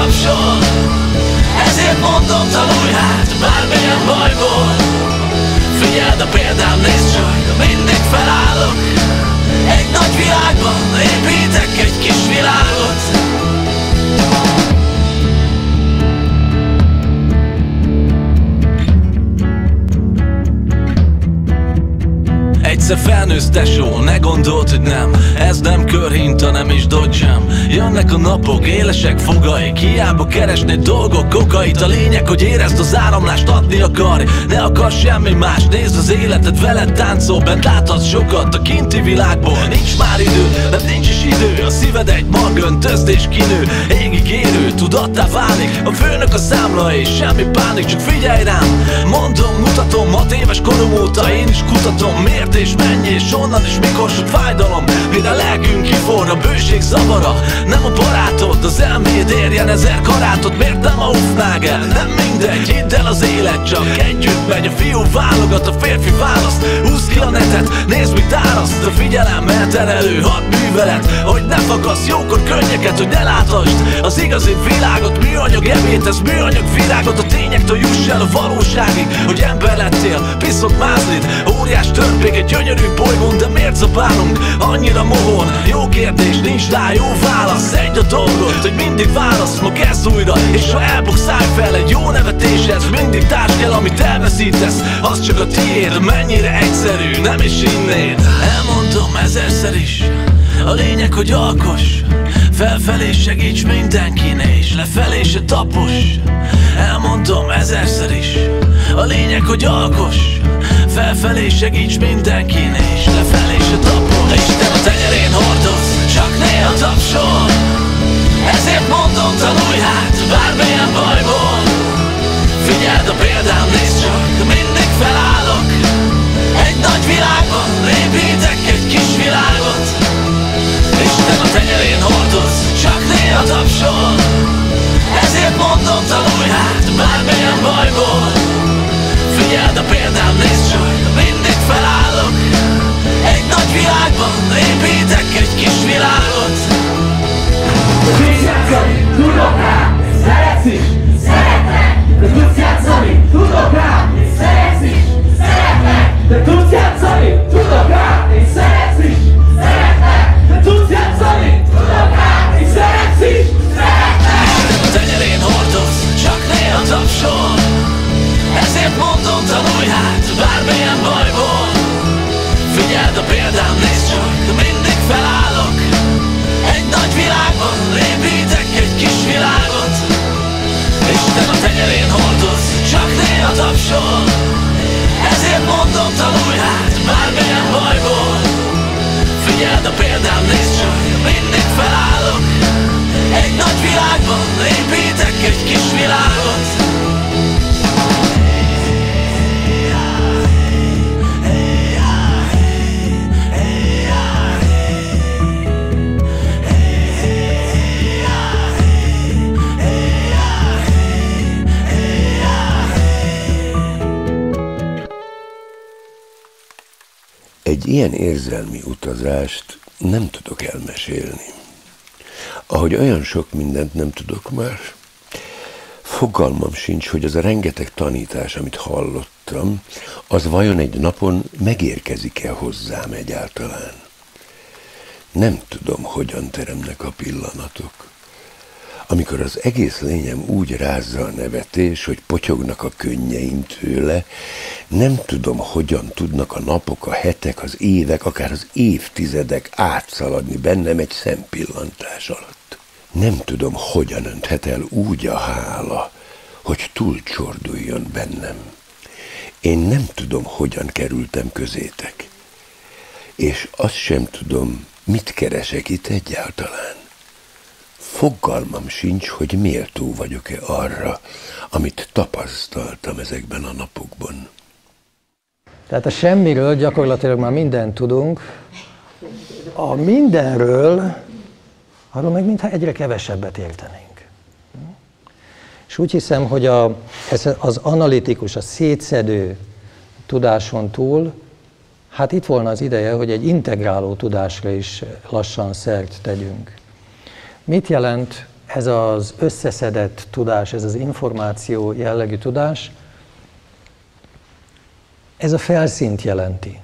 tapsol. Ezért mondom, tanulj hát bármilyen bajból. Figyeld a példám, nézd csak, mindig felállok. Egy nagy világban építek egy kis világot. Egyszer felnősz tesó, ne gondold, hogy nem. Ez nem körhinta, nem is dodgem. Jönnek a napok, élesek fogaik. Hiába keresnéd dolgok, okait. A lényeg, hogy érezd az áramlást, adni akarj. Ne akarsz semmi más, nézd az életed, veled táncol. Bent láthatsz sokat a kinti világból. Nincs már idő, mert nincs is idő. A szíved egy margön, tözd és kinő. Égig érő, tudattá válik. A főnök a számla és semmi pánik. Csak figyelj rám, mondom, mutatom. Hat éves korom óta én is kutatom. Miért és mennyi és honnan és mikor sok fájdalom. Mire lelkünk kiforr a bőség zavara. Nem a barátod, az elméd érjen ezer karátot. Miért nem a ufnágel? Nem mindegy, hidd el, az élet csak együtt megy. A fiú válogat, a férfi választ. Húzd ki a netet, nézd mit áraszt. A figyelem elterelő hadművelet. Hogy ne fakassz jókor könnyeket, hogy ne láthasd az igazi világot. Műanyag ebédhez, műanyag virágot. A tényektől juss el a valóságig, hogy ember lettél, piszok mázlid. Óriás törpék egy gyönyörű bolygón, de miért zabálunk annyira mohón? Jó kérdés, nincs rá jó válasz. Egy a dolgot, hogy mindig válasz, ma kezd újra. És ha elbuksz, állj fel egy jó nevetéshez. Mindig társ kell, amit elveszítesz, az csak a tiéd. Mennyire egyszerű, nem is innéd. Elmondom ezerszer is, a lényeg, hogy alkoss. Felfelé segíts mindenkinek, és lefelé se tapos. Elmondom ezerszer is, a lényeg, hogy alkoss. Felfelé segíts mindenkinek, és lefelé se tapos. Isten a tenyerén hordoz, csak néha tapsol. Ezért mondom, tanulj hát bármilyen bajból. Figyeld a példám, nézd csak, mindig felállok. Egy nagy világban építek egy kis világot. Isten a tenyerén hordoz, csak néha tapsol. Ezért mondom, tanulj hát bármilyen bajból. Figyeld a példám, nézd csak, mindig felállok. Egy nagy világban építek egy kis világot. Tudsz játszani, tudok rá, szeretsz is, szeretlek. De tudsz játszani, tudok rá, és szeretsz is, szeretlek. De tudsz játszani, tudok rá, és szeretsz is, szeretlek. De tudsz játszani, tudok rá, és szeretsz is, szeretlek. Isten a tenyerén hordoz, csak néha tapsol. Ezért mondom, tanulj hát bármilyen bajból. Figyeld a példám, nézd csak, mindig felállok. Egy nagy világban építek egy kis világot. Isten a tenyerén hordoz, csak néha tapsol. Ezért mondom, tanulj hát bármilyen bajból. Figyeld a példám, nézd csak, mindig felállok. Egy nagy világban építek egy kis világot. Egy ilyen érzelmi utazást nem tudok elmesélni. Ahogy olyan sok mindent nem tudok már, fogalmam sincs, hogy az a rengeteg tanítás, amit hallottam, az vajon egy napon megérkezik-e hozzám egyáltalán. Nem tudom, hogyan teremnek a pillanatok. Amikor az egész lényem úgy rázza a nevetés, hogy potyognak a könnyeim tőle, nem tudom, hogyan tudnak a napok, a hetek, az évek, akár az évtizedek átszaladni bennem egy szempillantás alatt. Nem tudom, hogyan önthet el úgy a hála, hogy túlcsorduljon bennem. Én nem tudom, hogyan kerültem közétek. És azt sem tudom, mit keresek itt egyáltalán. Fogalmam sincs, hogy méltó vagyok-e arra, amit tapasztaltam ezekben a napokban. Tehát a semmiről gyakorlatilag már mindent tudunk, a mindenről, arról meg mintha egyre kevesebbet értenénk. És úgy hiszem, hogy a, ez az analitikus, a szétszedő tudáson túl, hát itt volna az ideje, hogy egy integráló tudásra is lassan szert tegyünk. Mit jelent ez az összeszedett tudás, ez az információ jellegű tudás, ez a felszínt jelenti.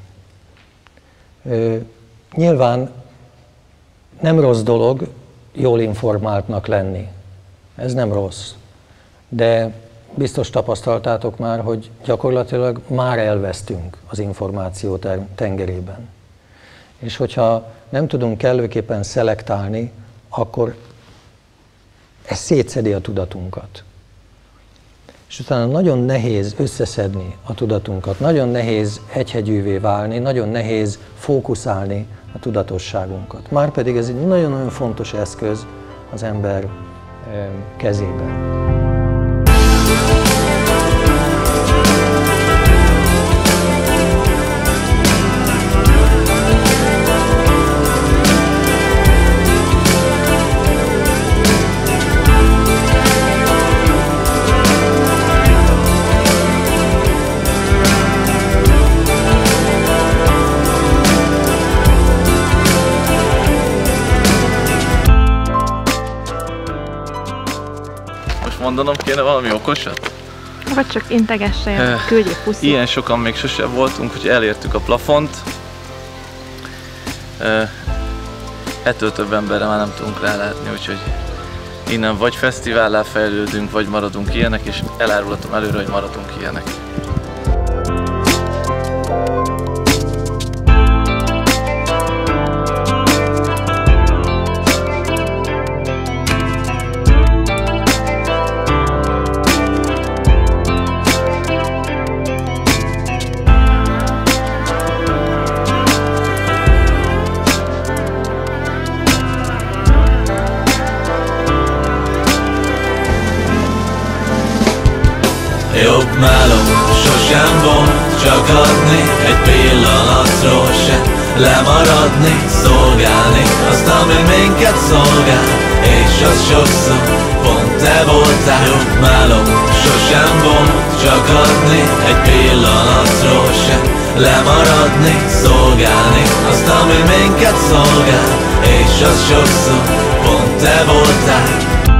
Nyilván nem rossz dolog jól informáltnak lenni. Ez nem rossz. De biztos tapasztaltátok már, hogy gyakorlatilag már elvesztünk az információ tengerében. És hogyha nem tudunk kellőképpen szelektálni, akkor ez szétszedi a tudatunkat. És utána nagyon nehéz összeszedni a tudatunkat, nagyon nehéz egyhegyűvé válni, nagyon nehéz fókuszálni a tudatosságunkat. Márpedig ez egy nagyon-nagyon fontos eszköz az ember kezében. Mondanom kéne valami okosat? Vagy csak integesse, küldjék puszit. Ilyen sokan még sose voltunk, hogy elértük a plafont. Ettől több emberre már nem tudunk rálátni, úgyhogy innen vagy fesztivállá fejlődünk, vagy maradunk ilyenek, és elárulhatom előre, hogy maradunk ilyenek. Jobb meló sosem volt, csak adni egy pillanatról se lemaradni, szolgálni azt, ami minket szolgál, és az sokszor pont te voltál. Jobb meló sosem volt, csak adni egy pillanatról se lemaradni, szolgálni azt, ami minket szolgál, és az sokszor pont te voltál.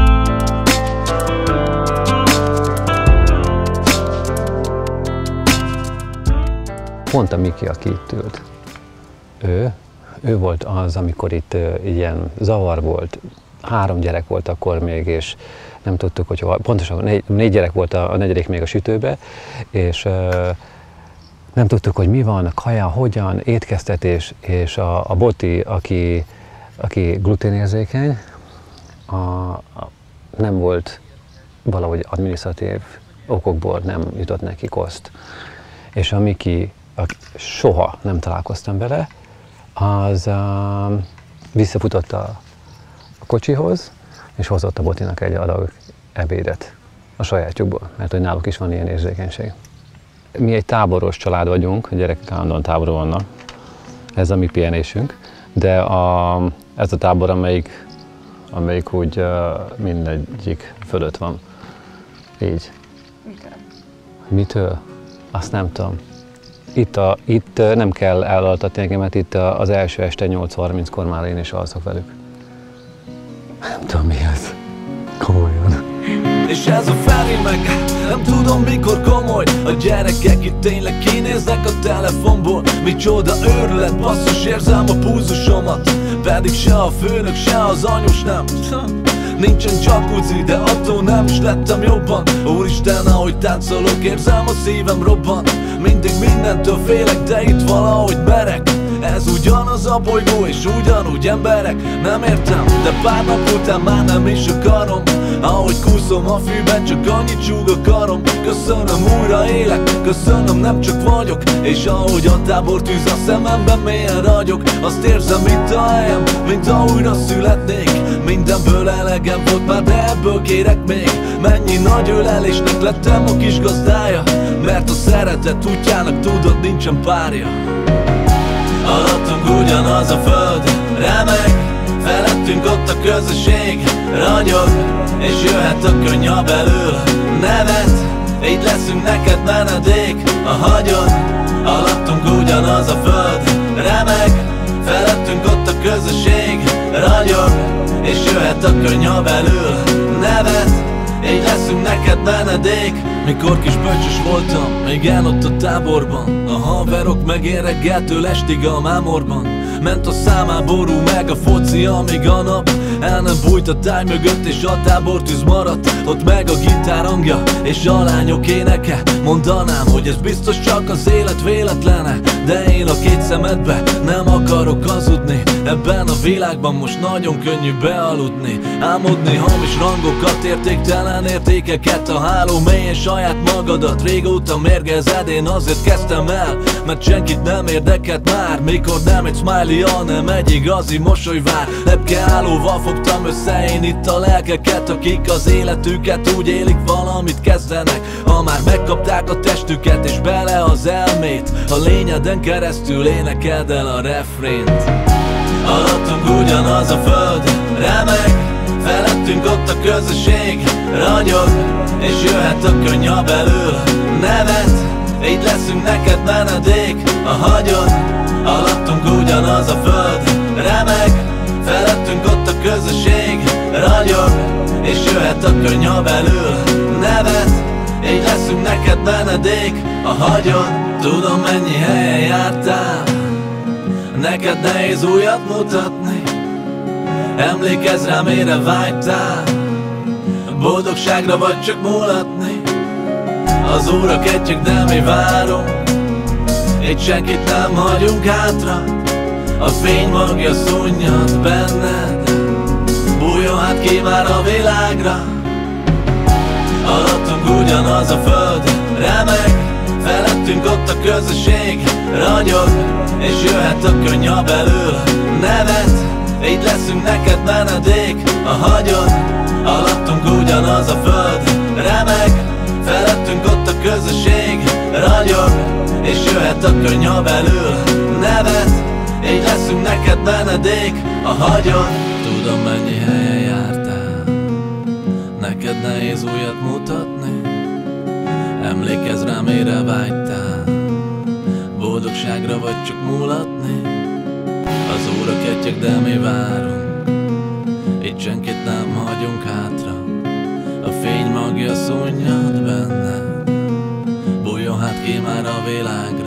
Pont a Miki, aki itt ült. Ő, ő volt az, amikor itt uh, ilyen zavar volt. Három gyerek volt akkor még, és nem tudtuk, hogy hova. Pontosan négy, négy gyerek volt, a, a negyedik még a sütőbe, és uh, nem tudtuk, hogy mi van, kaja, hogyan, étkeztetés, és a, a Boti, aki, aki gluténérzékeny, a, a, nem volt valahogy adminisztratív okokból nem jutott neki koszt. És a Miki, soha nem találkoztam vele, az uh, visszafutott a, a kocsihoz, és hozott a Botinak egy adag ebédet a sajátjukból, mert hogy náluk is van ilyen érzékenység. Mi egy táboros család vagyunk, a gyerekek állandóan táborban vannak, ez a mi pihenésünk, de a, ez a tábor, amelyik, amelyik úgy uh, mindegyik fölött van. Így. Mitől? Mitől? Azt nem tudom. Itt, a, itt nem kell elaltatni engem, mert itt az első este nyolc harminckor már én is alszok velük. Nem tudom mi ez. Komolyan. És ez a Feri meg nem tudom mikor komoly. A gyerekek itt tényleg kinéznek a telefonból. Micsoda őrület, basszus, érzem a pulzusomat. Pedig se a főnök, se az anyus nem. Nincsen jacuzzi, de attól nem is lettem jobban. Úristen, ahogy táncolok, érzem a szívem robban. Mindig mindentől félek, de itt valahogy merek. Ez ugyanaz a bolygó és ugyanúgy emberek. Nem értem, de pár nap után már nem is akarom. Ahogy kúszom a fűben, csak annyit csúg a karom. Köszönöm, újra élek, köszönöm, nem csak vagyok. És ahogy a tábor tűz a szememben, mélyen ragyog. Azt érzem, itt a helyem, mint ha újra születnék. Mindenből elegem volt már, de ebből kérek még. Mennyi nagy ölelésnek lettem a kis gazdája. Mert a szeretet útjának tudod, nincsen párja. Alattunk ugyanaz a föld, remeg. Felettünk ott a közösség, ragyog. És jöhet a könny a belül, nevet. Így leszünk neked menedék, a hagyod. Alattunk ugyanaz a föld, remeg. Felettünk ott a közösség, ragyog. És jöhet a könny, ha belül nevet. Így leszünk neked menedék. Mikor kis bölcsös voltam, még el ott a táborban, a haverok meg én reggeltől estig a mámorban. Ment a számá ború meg a foci, amíg a nap el nem bújt a táj mögött, és a tábortűz maradt. Ott meg a gitár hangja és a lányok éneke. Mondanám, hogy ez biztos csak az élet véletlene, de én a két szemedbe nem akarok hazudni. Ebben a világban most nagyon könnyű bealudni, álmodni hamis rangokat, értéktelen értékeket, a háló mélyén saját magadat. Régóta mérgezed, én azért kezdtem el, mert senkit nem érdekelt már. Mikor nem egy smiley, hanem egy igazi mosoly vár. Lepkeállóval fogtam össze én itt a lelkeket, akik az életüket úgy élik, valamit kezdenek. Ha már megkapták a testüket és bele az elmét, a lényeden keresztül énekeld el a refrént. Alattunk ugyanaz a föld, remeg, felettünk ott a közösség, ragyog, és jöhet a könny, ha belül nevet. Így leszünk neked menedék, a hagyod. Alattunk ugyanaz a föld, remeg, felettünk ott a közösség, ragyog, és jöhet a könny, ha belül nevet. Így leszünk neked menedék, a hagyod. Tudom, mennyi helyen jártál, neked nehéz újat mutatni. Emlékezz rám, mire vágytál, boldogságra vagy csak mulatni. Az óra ketyeg, de mi várunk, itt senkit nem hagyunk hátra. A fény magja szunnyad benned, bújjon hát ki már a világra. Alattunk ugyanaz a föld, remeg, felettünk ott a közösség, ragyog, és jöhet a könny, ha belül nevet. Így leszünk neked menedék, a hagyod. Alattunk ugyanaz a föld, remeg, felettünk ott a közösség, ragyog, és jöhet a könny, ha belül nevet. Így leszünk neked menedék, a hagyod. Tudom, mennyi helyen jártál, neked nehéz újat mutatni. Emlékezz rám, mire vágytál, boldogságra vagy csak mulatni. Az óra ketyeg, de mi várunk, itt senkit nem hagyunk hátra. A fény magja szunnyad benned, bújjon hát ki már a világ.